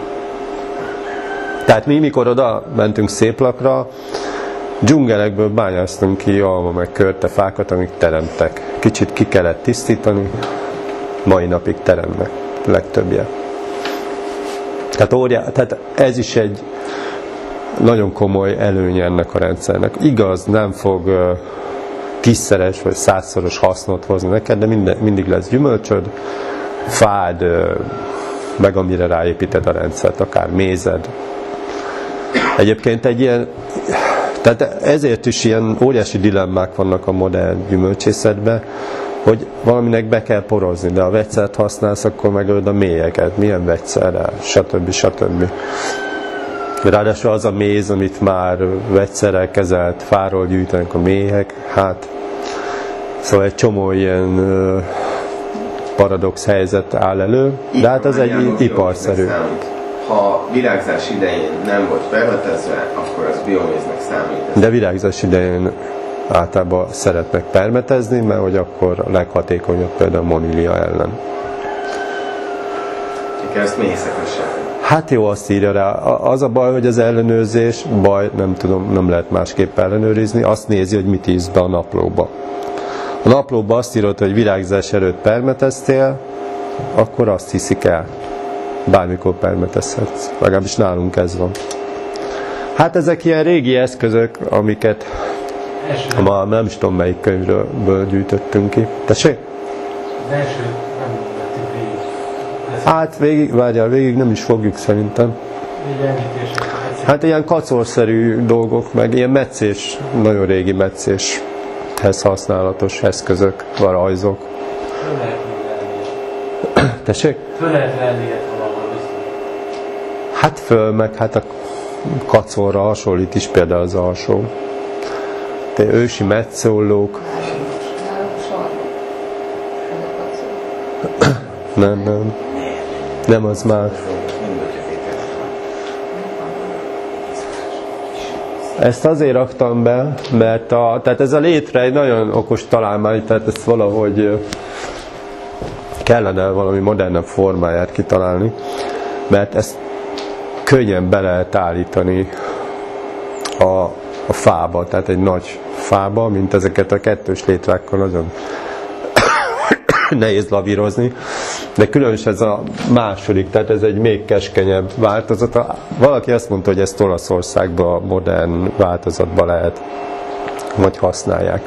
Tehát mi, mikor oda mentünk Széplakra, dzsungelekből bányáztunk ki alma meg körtefákat, amik teremtek. Kicsit ki kellett tisztítani, mai napig teremnek legtöbbje. Tehát, óriá, tehát ez is egy nagyon komoly előnye ennek a rendszernek. Igaz, nem fog uh, tízszeres vagy százszoros hasznot hozni neked, de minden, mindig lesz gyümölcsöd, fád, uh, meg amire ráépíted a rendszert, akár mézed. Egyébként egy ilyen, tehát ezért is ilyen óriási dilemmák vannak a modern gyümölcsészetben, hogy valaminek be kell porozni, de ha vegyszert használsz, akkor megölöd a mélyeket, milyen vegyszerrel, stb. stb. Ráadásul az a méz, amit már vegyszerrel kezelt, fáról gyűjtenek a méhek, hát szóval egy csomó ilyen uh, paradox helyzet áll elő, de hát az egy iparszerű. Ha virágzás idején nem volt permetezve, akkor az bioméznek számít. De virágzás idején általában szeretnek permetezni, mert hogy akkor a leghatékonyabb például monília ellen. Csak ezt mészekesen. Hát jó, azt írja rá. Az a baj, hogy az ellenőrzés, baj, nem tudom, nem lehet másképp ellenőrizni, azt nézi, hogy mit írsz be a naplóba. A naplóba azt írod, hogy virágzás előtt permeteztél, akkor azt hiszik el. Bármikor permetezhetsz. Legalábbis nálunk ez van. Hát ezek ilyen régi eszközök, amiket ma nem is tudom melyik könyvből gyűjtöttünk ki. Tessék? Az első nem vettük végig. Hát végig, várjál, végig nem is fogjuk szerintem. Hát ilyen kacorszerű dolgok, meg ilyen meccés, nagyon régi meccéshez használatos eszközök, vagy rajzok. Föl lehet venni. Tessék? Föl lehet venni ilyet valahol biztos. Hát föl, meg hát a kacorra hasonlít is például az alsó. De ősi metszóllók. Nem, nem. Nem, az más. Ezt azért raktam be, mert a, tehát ez a létre egy nagyon okos találmány, tehát ezt valahogy kellene valami modernebb formáját kitalálni, mert ezt könnyen be lehet állítani a, a fába, tehát egy nagy fába, mint ezeket a kettős létrákkal nagyon nehéz lavírozni, de különösen ez a második, tehát ez egy még keskenyebb változata. Valaki azt mondta, hogy ezt Olaszországban modern változatban lehet, vagy használják.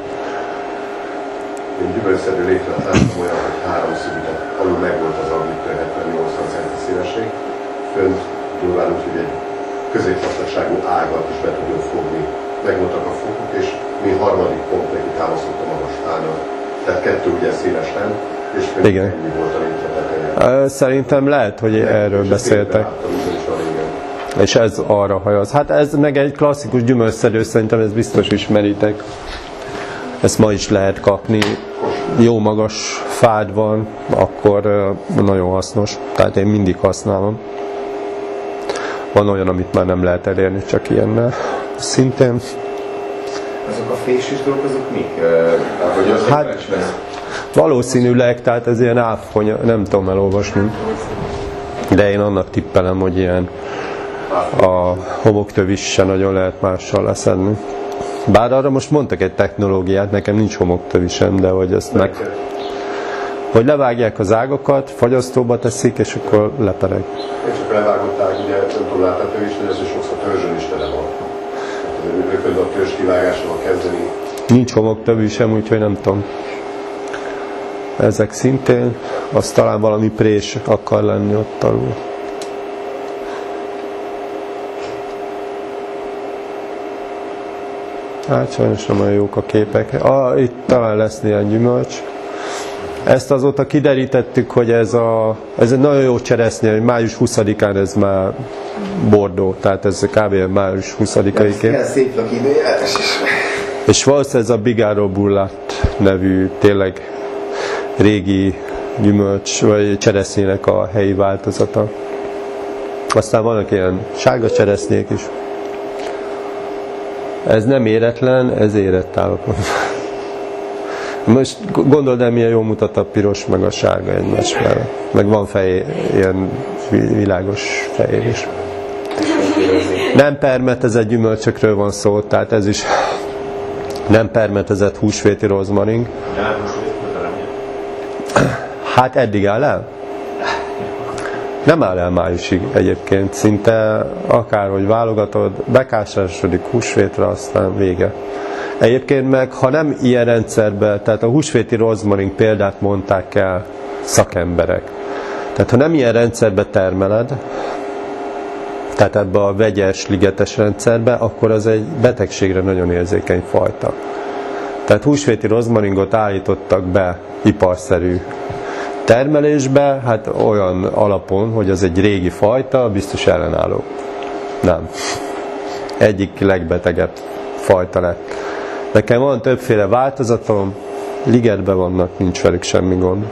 Én gyümölcszerű létre láttam olyan, hogy három szülitet, alul megvolt az ambittől hetven-nyolcvan centi szélesség, fönt durván úgy, hogy egy középvastagságú ágat is be tudjuk fogni. Megvoltak a fokok, és mi harmadik pont neki támasztott a magas ágat. Tehát kettő ugye széles nem, és pedig ennyi volt a létre teteje. Szerintem lehet, hogy de, erről beszéltek. És ez arra hajaz. Hát ez meg egy klasszikus gyümölcszerű, szerintem ez biztos ismeritek. Ezt ma is lehet kapni. Jó magas fád van, akkor nagyon hasznos. Tehát én mindig használom. Van olyan, amit már nem lehet elérni, csak ilyennel. Szintén. Azok a fésis dolgok, azok mik? Uh, hát valószínűleg, tehát ez ilyen áfony, nem tudom elolvasni. De én annak tippelem, hogy ilyen a homoktövis se nagyon lehet mással leszedni. Bár arra most mondtak egy technológiát, nekem nincs homoktövisem, de hogy ezt meg... Hogy levágják az ágakat, fagyasztóba teszik, és akkor lepereg. Én csak levágott ág, ugye nem tudom, láttál is, hogy ez is sokszor törzsön is tele van. Rököd a törzs kivágásával kezdeni. Nincs homoktövisem, úgyhogy nem tudom. Ezek szintén, az talán valami prés akar lenni ott alul. Hát sajnos nem olyan jók a képek. Ah, itt talán lesz néhány gyümölcs. Ezt azóta kiderítettük, hogy ez, a, ez egy nagyon jó cseresznye, hogy május huszadikán ez már Bordó, tehát ez kb. május huszadikai kép. És valószínűleg ez a Bigarro Burlat nevű, tényleg régi gyümölcs, vagy cseresznyének a helyi változata. Aztán vannak ilyen sárga cseresznyék is. Ez nem éretlen, ez érett állapot. Most gondold el, milyen jól mutat a piros meg a sárga egymás mellett. Meg van fehér, ilyen világos fehér is. Nem permetezett gyümölcsökről van szó, tehát ez is nem permetezett húsvéti rozmaring. Hát eddig áll el? Nem áll el májusig egyébként, szinte akárhogy válogatod, bekásásodik húsvétre, aztán vége. Egyébként meg, ha nem ilyen rendszerben, tehát a húsvéti rozmarin példát mondták el szakemberek. Tehát ha nem ilyen rendszerbe termeled, tehát ebbe a vegyes, ligetes rendszerbe, akkor az egy betegségre nagyon érzékeny fajta. Tehát húsvéti rozmaringot állítottak be iparszerű termelésbe, hát olyan alapon, hogy az egy régi fajta, biztos ellenálló. Nem. Egyik legbetegebb fajta lett. Nekem van többféle változatom, ligetben vannak, nincs velük semmi gond.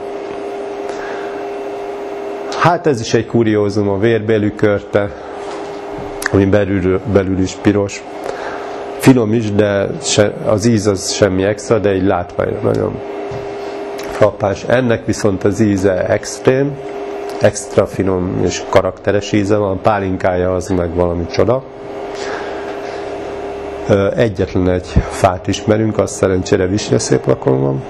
Hát ez is egy kuriózum, a vérbélű körte, ami belül, belül is piros. Finom is, de se, az íz az semmi extra, de egy látványra nagyon frappás. Ennek viszont az íze extrém, extra finom és karakteres íze van, a pálinkája az meg valami csoda. Egyetlen egy fát ismerünk, azt szerencsére visnyaszéplakon van.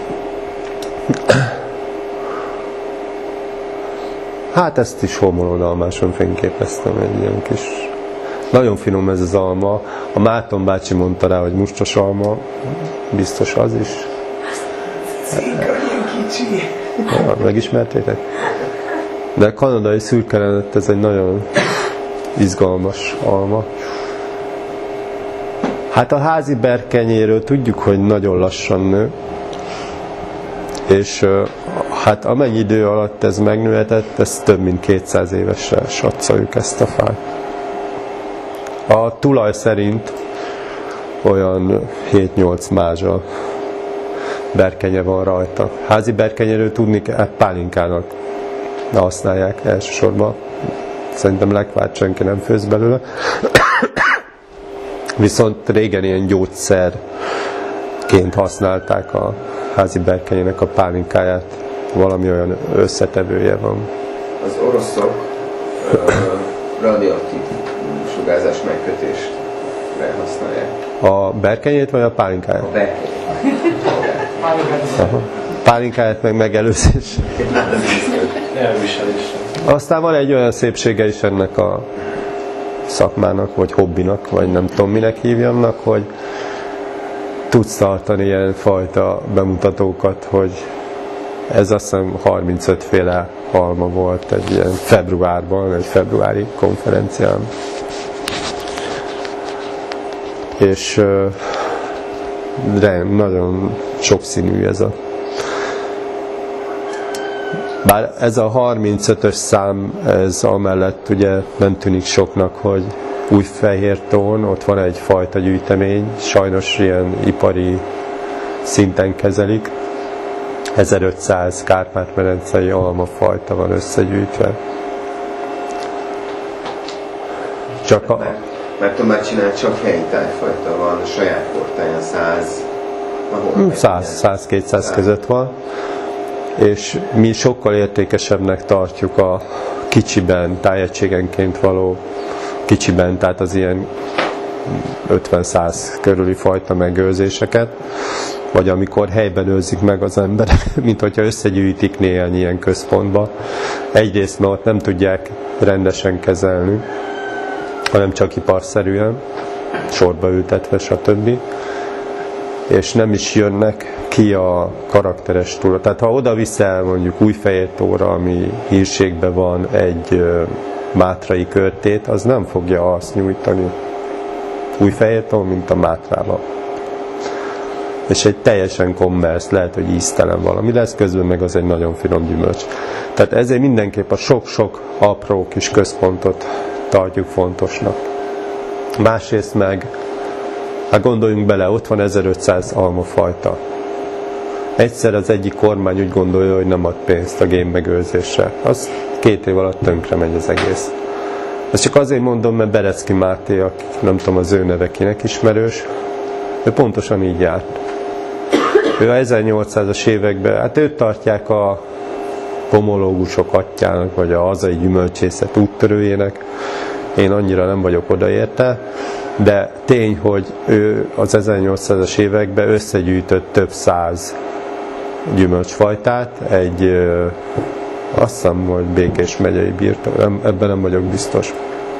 Hát ezt is homolodalmáson fényképeztem, egy ilyen kis... Nagyon finom ez az alma. A Máton bácsi mondta rá, hogy mustos alma, biztos az is. Cinka, ilyen kicsi. Ja, megismertétek? De a kanadai szürkelenett, ez egy nagyon izgalmas alma. Hát a házi berkenyéről tudjuk, hogy nagyon lassan nő, és hát amennyi idő alatt ez megnőhetett, ez több mint kétszáz évesre satszoljuk ezt a fát. A tulaj szerint olyan hét-nyolc mázsa berkenye van rajta. Házi berkenyéről tudni kell, hát pálinkának használják elsősorban. Szerintem lekvárt senki nem főz belőle. Viszont régen ilyen gyógyszerként használták a házi berkenyének a pálinkáját. Valami olyan összetevője van. Az oroszok uh, radioaktív sugárzás megkötésre használják. A berkenyét vagy a pálinkáját? A berkenyét. Aha. Pálinkáját meg megelőzés. Elviselésre. Aztán van egy olyan szépsége is ennek a szakmának, vagy hobbinak, vagy nem tudom minek hívjamnak, hogy tudsz tartani ilyen fajta bemutatókat, hogy ez azt hiszem harmincöt féle alma volt egy ilyen februárban, egy februári konferencián. És de nagyon sokszínű ez a. Bár ez a harmincötös szám, ez amellett ugye nem tűnik soknak, hogy Újfehértón, ott van egy fajta gyűjtemény, sajnos ilyen ipari szinten kezelik. ezerötszáz kárpát-medencei almafajta van összegyűjtve. Csak a... Mert a már csak helyi tájfajta van, a saját portáján száz, száz-kétszáz között van, és mi sokkal értékesebbnek tartjuk a kicsiben, tájegységenként való kicsiben, tehát az ilyen ötven-száz körüli fajta megőrzéseket, vagy amikor helyben őrzik meg az emberek, mint hogyha összegyűjtik néhány ilyen központba. Egyrészt, mert ott nem tudják rendesen kezelni, hanem csak iparszerűen, sorba ültetve, stb. És nem is jönnek ki a karakteres túra. Tehát ha oda viszel mondjuk Újfehértóra, ami hírségben van, egy ö, mátrai körtét, az nem fogja azt nyújtani Újfehértón, mint a Mátrában. És egy teljesen kommersz, lehet, hogy íztelen valami lesz, közben meg az egy nagyon finom gyümölcs. Tehát ezért mindenképp a sok-sok apró kis központot tartjuk fontosnak. Másrészt meg, hát gondoljunk bele, ott van ezerötszáz almafajta. Egyszer az egyik kormány úgy gondolja, hogy nem ad pénzt a génmegőrzésre. Az két év alatt tönkre megy az egész. Ezt csak azért mondom, mert Berecki Máté, aki nem tudom az ő neve kinek ismerős, ő pontosan így járt. Ő a ezernyolcszázas években, hát őt tartják a pomológusok atyának, vagy a hazai gyümölcsészet úttörőjének. Én annyira nem vagyok odaérte, de tény, hogy ő az ezernyolcszázas években összegyűjtött több száz gyümölcsfajtát, egy, azt hiszem, hogy Békés megyei birtok, ebben nem vagyok biztos.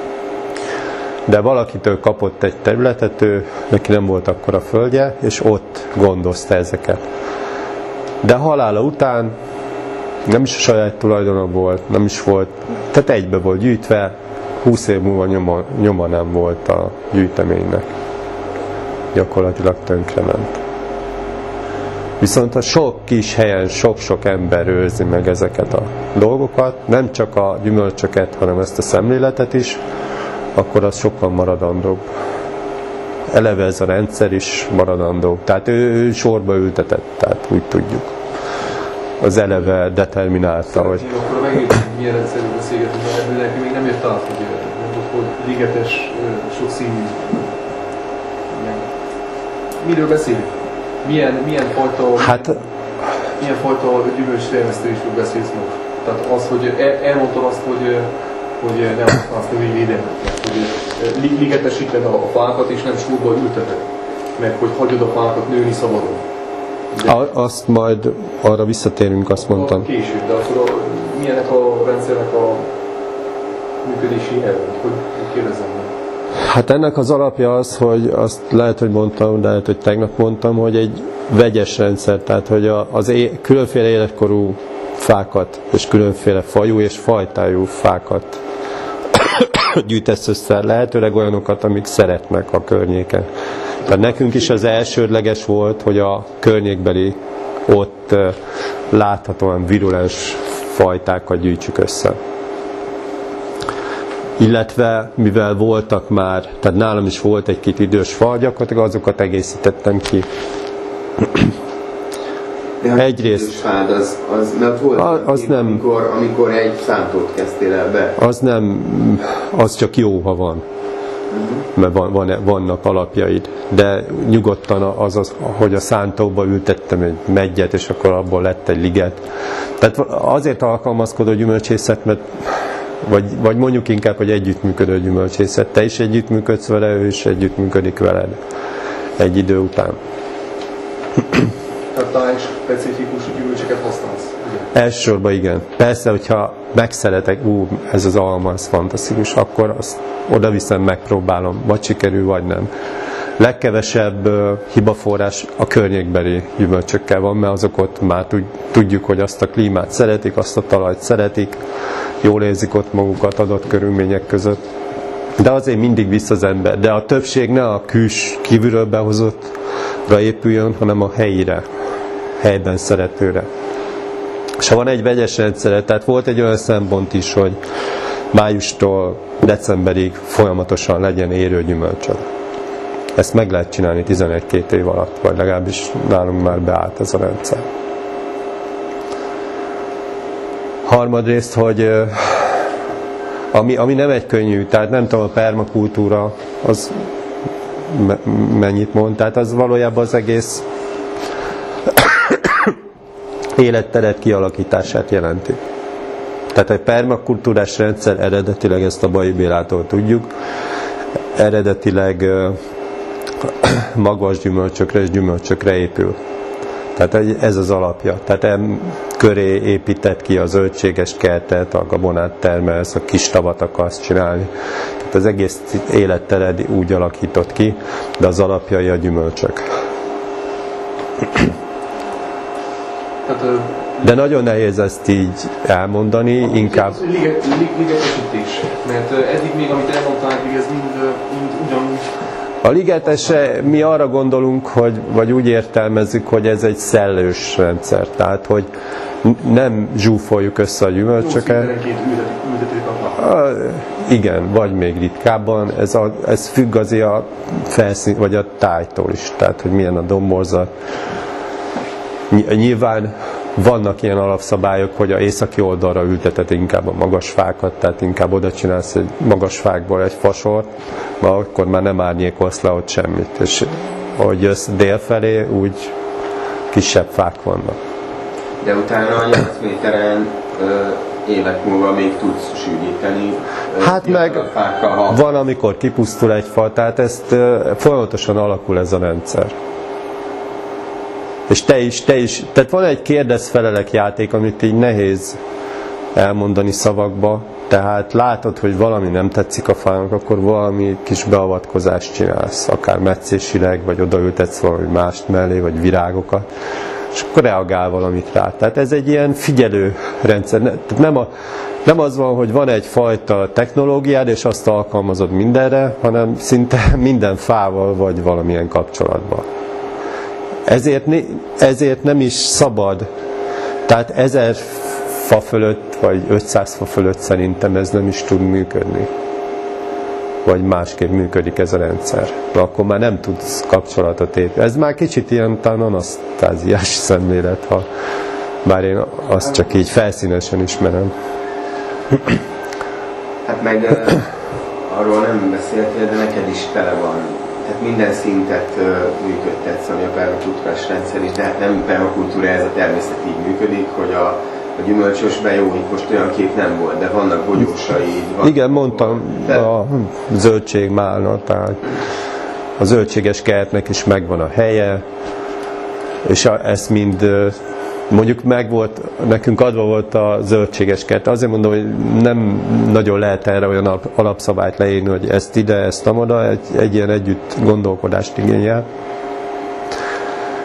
De valakitől kapott egy területet, ő, neki nem volt akkora földje, és ott gondozta ezeket. De halála után nem is a saját tulajdona volt, nem is volt, tehát egybe volt gyűjtve, húsz év múlva nyoma, nyoma nem volt a gyűjteménynek. Gyakorlatilag tönkrement. Viszont a sok kis helyen sok-sok ember őrzi meg ezeket a dolgokat, nem csak a gyümölcsöket, hanem ezt a szemléletet is, akkor az sokkal maradandóbb. Eleve ez a rendszer is maradandó. Tehát ő, ő sorba ültetett, tehát úgy tudjuk. Az eleve determinálta, hogy... Akkor megint milyen rendszerű beszélgetünk, mert ebből neki még nem jött át, hogy, hogy ligetes, sokszínű. Miről beszélünk? Milyen, milyen fajta... Hát... Milyen fajta gyümölcstermesztésről beszélsz most? Tehát az, hogy el, elmondtam azt, hogy, hogy nem használsz növényvédelmet, hogy ligetesíted a fákat és nem súrba ülteted, meg hogy hagyod a fákat nőni szabadon. De a, azt majd arra visszatérünk, azt mondtam. A később, de akkor a, milyenek a rendszernek a működési elve, hogy, hogy kérdezem meg? Hát ennek az alapja az, hogy azt lehet, hogy mondtam, de lehet, hogy tegnap mondtam, hogy egy vegyes rendszer, tehát hogy az é- különféle életkorú fákat, és különféle fajú és fajtájú fákat gyűjtesz össze, lehetőleg olyanokat, amik szeretnek a környéken. Tehát nekünk is az elsődleges volt, hogy a környékbeli ott láthatóan virulens fajtákat gyűjtsük össze. Illetve, mivel voltak már, tehát nálam is volt egy-két idős fa, gyakorlatilag azokat egészítettem ki. Egyrészt. Fád, az, az, mert volt az, az kép, nem, amikor, amikor egy szántót kezdtél el be. Az nem, az csak jó, ha van. Mert van, van, vannak alapjaid. De nyugodtan az, az, hogy a szántóba ültettem egy meggyet, és akkor abból lett egy liget. Tehát azért alkalmazkodó gyümölcsészet, mert vagy, vagy mondjuk inkább, hogy együttműködő gyümölcsészet. Te is együttműködsz vele, ő is együttműködik veled egy idő után. Tehát talán specifikus gyümölcsöket használsz? Ugye? Elsősorban igen. Persze, hogyha megszeretek, ú, ez az alma, ez fantasztikus, akkor azt oda viszem, megpróbálom, vagy sikerül, vagy nem. Legkevesebb uh, hibaforrás a környékbeli gyümölcsökkel van, mert azok ott már tudjuk, hogy azt a klímát szeretik, azt a talajt szeretik, jól érzik ott magukat adott körülmények között. De azért mindig visz az ember. De a többség ne a küls, kívülről behozottra épüljön, hanem a helyire, helyben szeretőre. És ha van egy vegyes rendszere, tehát volt egy olyan szempont is, hogy májustól decemberig folyamatosan legyen érő gyümölcsöd. Ezt meg lehet csinálni tizenegy-két év alatt, vagy legalábbis nálunk már beállt ez a rendszer. Harmadrészt, hogy ami, ami nem egy könnyű, tehát nem tudom, a permakultúra az mennyit mond, tehát az valójában az egész életteret kialakítását jelenti. Tehát egy permakultúrás rendszer eredetileg, ezt a Bai Bélától tudjuk, eredetileg magvas gyümölcsökre és gyümölcsökre épül. Tehát ez az alapja. Tehát em köré épített ki a zöldséges kertet, a gabonát termelsz, a kis tavat akarsz csinálni. Tehát az egész élettered úgy alakított ki, de az alapjai a gyümölcsök. De nagyon nehéz ezt így elmondani, inkább... Ligetesítés, mert eddig még, amit elmondtál, ez mind, mind ugyanúgy... A ligetese, mi arra gondolunk, hogy, vagy úgy értelmezzük, hogy ez egy szellős rendszer, tehát hogy nem zsúfoljuk össze a gyümölcsöket. Igen, vagy még ritkábban, ez, a, ez függ azért a felszín, vagy a tájtól is, tehát hogy milyen a domborzat. Nyilván vannak ilyen alapszabályok, hogy a északi oldalra ülteted inkább a magas fákat, tehát inkább oda csinálsz egy magas fákból egy fasort, mert akkor már nem árnyékolsz le ott semmit. És ahogy jössz délfelé, úgy kisebb fák vannak. De utána a nyolc méteren ö, évek múlva még tudsz sűríteni. Ö, hát meg fákkal, ha... van, amikor kipusztul egy fa, tehát ezt ö, folyamatosan alakul ez a rendszer. És te is, te is, tehát van egy kérdez-felelek játék, amit így nehéz elmondani szavakba, tehát látod, hogy valami nem tetszik a fának, akkor valami kis beavatkozást csinálsz, akár metszésileg, vagy odaültetsz valami mást mellé, vagy virágokat, és akkor reagál valamit rá. Tehát ez egy ilyen figyelő rendszer. Tehát nem, a, nem az van, hogy van egyfajta technológiád, és azt alkalmazod mindenre, hanem szinte minden fával vagy valamilyen kapcsolatban. Ezért, ezért nem is szabad, tehát ezer fa fölött, vagy ötszáz fa fölött szerintem ez nem is tud működni. Vagy másképp működik ez a rendszer. De akkor már nem tudsz kapcsolatot építeni. Ez már kicsit ilyen talán anasztáziás szemlélet, ha bár én azt csak így felszínesen ismerem. Hát meg arról nem beszéltél, de neked is tele van. Tehát minden szintet uh, működtetsz, ami a permakultúrás rendszer is, de hát nem permakultúra, ez a természet így működik, hogy a, a gyümölcsösben jó, itt most olyan kép nem volt, de vannak bogyósai. Van, igen, mondtam, de... a zöldségmálna, tehát a zöldséges kertnek is megvan a helye, és a, ezt mind mondjuk meg volt, nekünk adva volt a zöldséges kert. Azért mondom, hogy nem nagyon lehet erre olyan alapszabályt leírni, hogy ezt ide, ezt oda, egy, egy ilyen együtt gondolkodást igényel.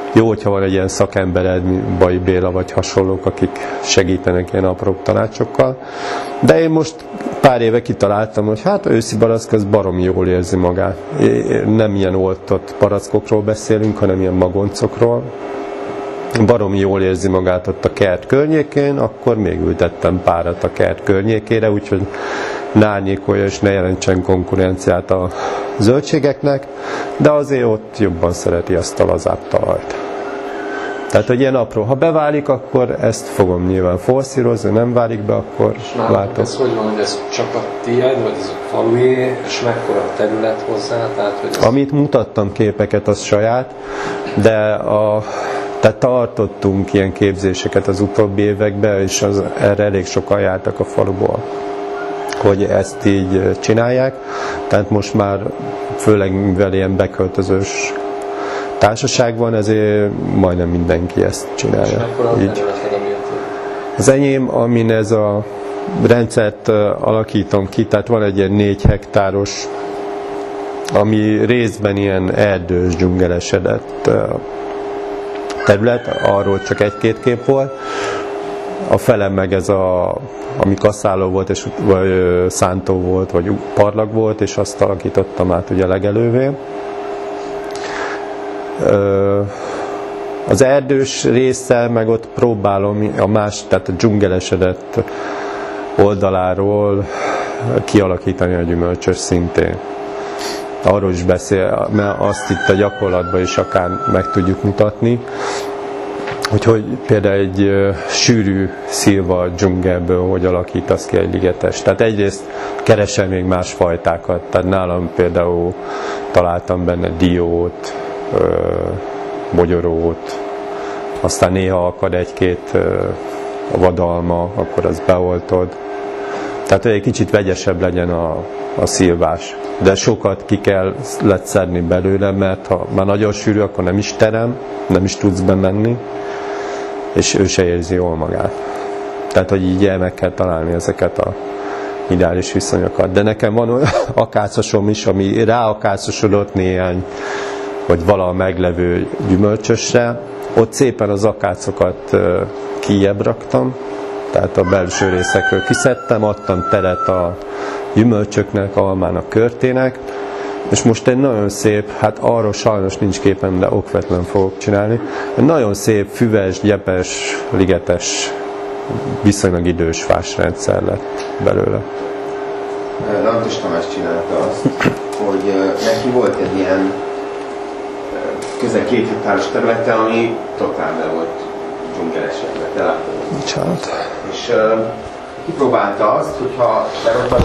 Jó, hogyha van egy ilyen szakembered, Bai Béla vagy hasonlók, akik segítenek ilyen apróbb tanácsokkal. De én most pár éve kitaláltam, hogy hát őszi barack az baromi jól érzi magát. Nem ilyen oltott barackokról beszélünk, hanem ilyen magoncokról. Baromi jól érzi magát ott a kert környékén, akkor még ültettem párat a kert környékére, úgyhogy ne árnyékolja és ne jelentsen konkurenciát a zöldségeknek, de azért ott jobban szereti azt a lazább talajt. Tehát, hogy ilyen apró. Ha beválik, akkor ezt fogom nyilván forszírozni, nem válik be, akkor látom. Ez hogy van, hogy ez csak a tiéd, vagy ez a falué, és mekkora a terület hozzá? Tehát, hogy ez... Amit mutattam képeket, az saját, de a, tehát tartottunk ilyen képzéseket az utóbbi években, és az, erre elég sokan jártak a faluból, hogy ezt így csinálják. Tehát most már főleg mivel ilyen beköltözős társaság van, ezért majdnem mindenki ezt csinálja. Így. Az enyém, amin ez a rendszert alakítom ki, tehát van egy ilyen négy hektáros, ami részben ilyen erdős, dzsungelesedett terület, arról csak egy-két kép volt. A fele meg ez a, ami kaszáló volt, és, vagy szántó volt, vagy parlag volt, és azt alakítottam át ugye legelővé. Az erdős résszel meg ott próbálom a más, tehát a dzsungelesedett oldaláról kialakítani a gyümölcsös szintén. Arról is beszél, mert azt itt a gyakorlatban is akár meg tudjuk mutatni, hogy, hogy például egy uh, sűrű szilva dzsungelből hogy alakítasz ki egy ligetes. Tehát egyrészt keresem még más fajtákat, tehát nálam például találtam benne diót, uh, mogyorót, aztán néha akad egy-két uh, vadalma, akkor azt beoltod. Tehát, hogy egy kicsit vegyesebb legyen a, a szilvás. De sokat ki kell lehet szedni belőle, mert ha már nagyon sűrű, akkor nem is terem, nem is tudsz bemenni, és ő se érzi jól magát. Tehát, hogy így meg kell találni ezeket a ideális viszonyokat. De nekem van olyan akácosom is, ami ráakácosodott néhány, vagy vala meglevő gyümölcsösre. Ott szépen az akácokat kijjebb raktam, tehát a belső részekről kiszedtem, adtam teret a gyümölcsöknek, almának, körtének, és most egy nagyon szép, hát arról sajnos nincs képem, de okvetlen fogok csinálni, egy nagyon szép, füves, gyepes, ligetes, viszonylag idős fásrendszer lett belőle. Lantos Tamás csinálta azt, hogy neki volt egy ilyen közel két hektáros területe, ami totál be volt dzsungelesedve, te láttad. Bocsánat. És uh, kipróbálta azt, hogyha berontani,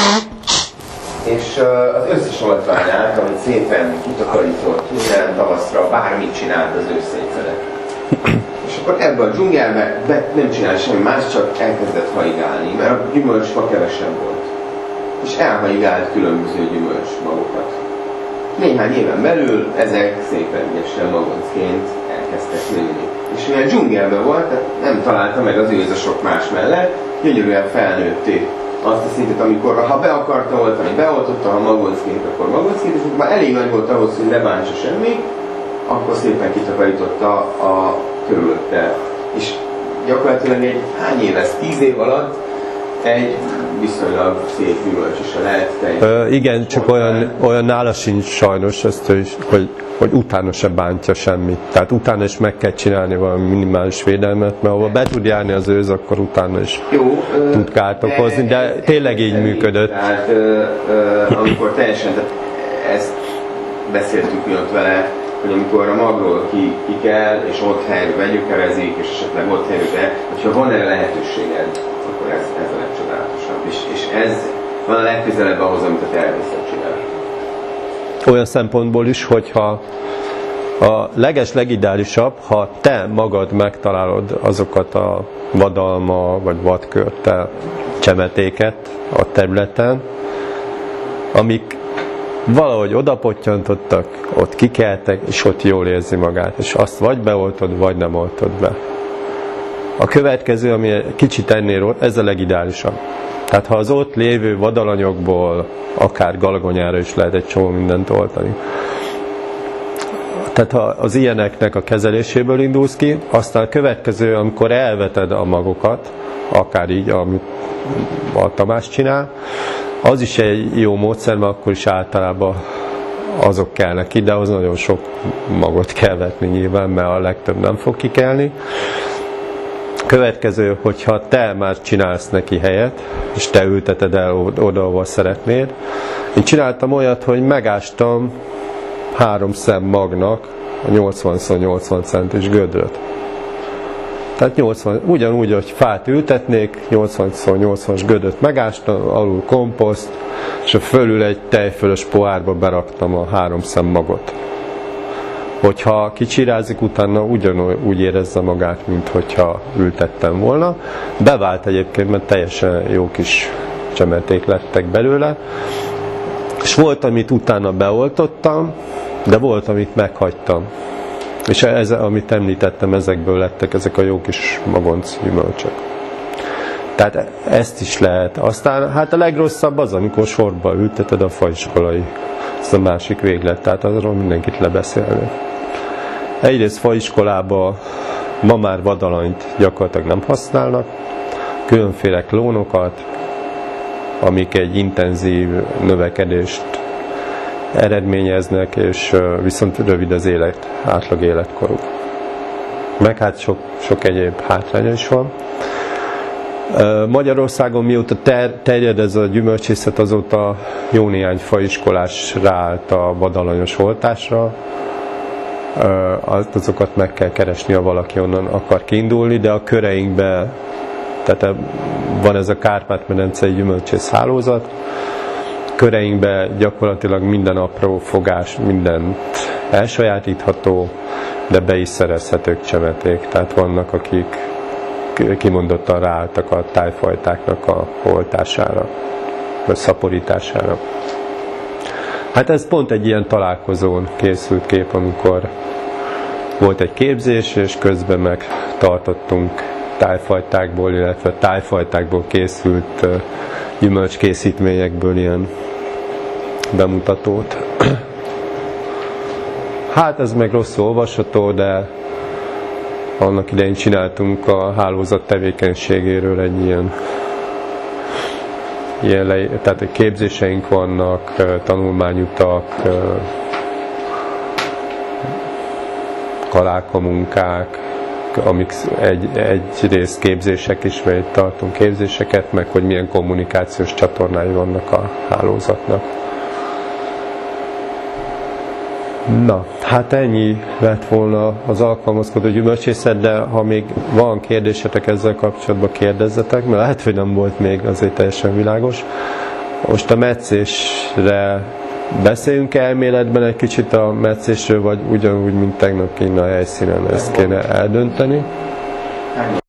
és uh, az összes oltványát, amit szépen kitakarított, minden tavaszra, bármit csinált, az összegyfedett. És akkor ebből a dzsungelbe be nem csinál semmi más, csak elkezdett haigálni, mert a gyümölcsfa kevesebb volt. És elhaigált különböző gyümölcsmagokat. Néhány éven belül ezek szépen ügyesen magoncként elkezdtek nőni. És mivel dzsungelben volt, tehát nem találta meg az őzasok más mellett, gyönyörűen felnőtték azt a szintet, amikor ha be akarta oltani, beoltotta, ha magoncként, akkor magoncként, és már elég nagy volt ahhoz, hogy ne bántsa semmi, akkor szépen kitakarította a körülötte. És gyakorlatilag egy hány év ez, tíz év alatt egy viszonylag szép gyümölcsöse lehet Ö, igen, csak olyan, olyan nála sincs sajnos ezt, hogy, hogy, hogy utána se bántja semmit. Tehát utána is meg kell csinálni valami minimális védelmet, mert ahol be tud járni az őz, akkor utána is jó, tud kárt okozni, de, de tényleg így működött. Tehát ö, ö, amikor teljesen, tehát ezt beszéltük mi ott vele, hogy amikor a magról ki, ki kell, és ott helyre vegyükerezik, és esetleg ott helyre, hogyha van erre lehetőséged, akkor ez, ez a legcsodálatosabb. És, és ez van a legközelebb ahhoz, amit a természet csinál. Olyan szempontból is, hogyha a leges legideálisabb, ha te magad megtalálod azokat a vadalma vagy vadkörte csemetéket a területen, amik valahogy odapottyantott, ott kikeltek, és ott jól érzi magát, és azt vagy beoltod, vagy nem oltod be. A következő, ami kicsit ennél, ez a legideálisabb. Tehát ha az ott lévő vadalanyokból, akár galgonyára is lehet egy csomó mindent oltani. A Tehát ha az ilyeneknek a kezeléséből indulsz ki, aztán a következő, amikor elveted a magokat, akár így, amit a Tamás csinál, az is egy jó módszer, mert akkor is általában azok kellnek ki, de az nagyon sok magot kell vetni nyilván, mert a legtöbb nem fog kikelni. Következő, hogyha te már csinálsz neki helyet, és te ülteted el oda, ahol szeretnéd. Én csináltam olyat, hogy megástam három szem magnak a nyolcvan nyolcvan centis gödröt. Tehát nyolcvan, ugyanúgy, hogy fát ültetnék, nyolcvan nyolcvanas gödröt megástam, alul komposzt, és a fölül egy tejfölös pohárba beraktam a három szem magot. Hogyha kicsirázik, utána ugyanúgy érezze magát, mint hogyha ültettem volna. Bevált egyébként, mert teljesen jó kis csemeték lettek belőle. És volt, amit utána beoltottam, de volt, amit meghagytam. És ez, amit említettem, ezekből lettek ezek a jó kis magonc gyümölcsök. Tehát ezt is lehet. Aztán hát a legrosszabb az, amikor sorba ülteted a faiskolai. Ez a másik véglet, tehát azról mindenkit lebeszélni. Egyrészt faiskolában ma már vadalanyt gyakorlatilag nem használnak, különféle klónokat, amik egy intenzív növekedést eredményeznek, és viszont rövid az élet, átlag életkoruk. Meg hát sok, sok egyéb hátránya is van. Magyarországon mióta ter, terjed ez a gyümölcsészet, azóta jó néhány faiskolás ráállt a vadalanyos oltásra. Azokat meg kell keresni, ha valaki onnan akar kiindulni, de a köreinkben, tehát van ez a Kárpát-medencei gyümölcsész hálózat, köreinkben gyakorlatilag minden apró fogás, mindent elsajátítható, de be is szerezhetők csemeték. Tehát vannak, akik kimondottan ráálltak a tájfajtáknak a oltására, vagy szaporítására. Hát ez pont egy ilyen találkozón készült kép, amikor volt egy képzés, és közben meg tartottunk tájfajtákból, illetve tájfajtákból készült gyümölcskészítményekből ilyen bemutatót. Hát ez meg rosszul olvasható, de annak idején csináltunk a hálózat tevékenységéről egy ilyen, ilyen le, tehát képzéseink vannak, tanulmányutak, kalálkamunkák, amik egy, egy rész képzések is, vagy tartunk képzéseket, meg hogy milyen kommunikációs csatornái vannak a hálózatnak. Na, hát ennyi lett volna az alkalmazkodó gyümölcsészet, de ha még van kérdésetek ezzel kapcsolatban, kérdezzetek, mert lehet, hogy nem volt még azért teljesen világos. Most a metszésre beszéljünk elméletben egy kicsit a metszésről, vagy ugyanúgy, mint tegnap kéne a helyszínen, ezt kéne eldönteni.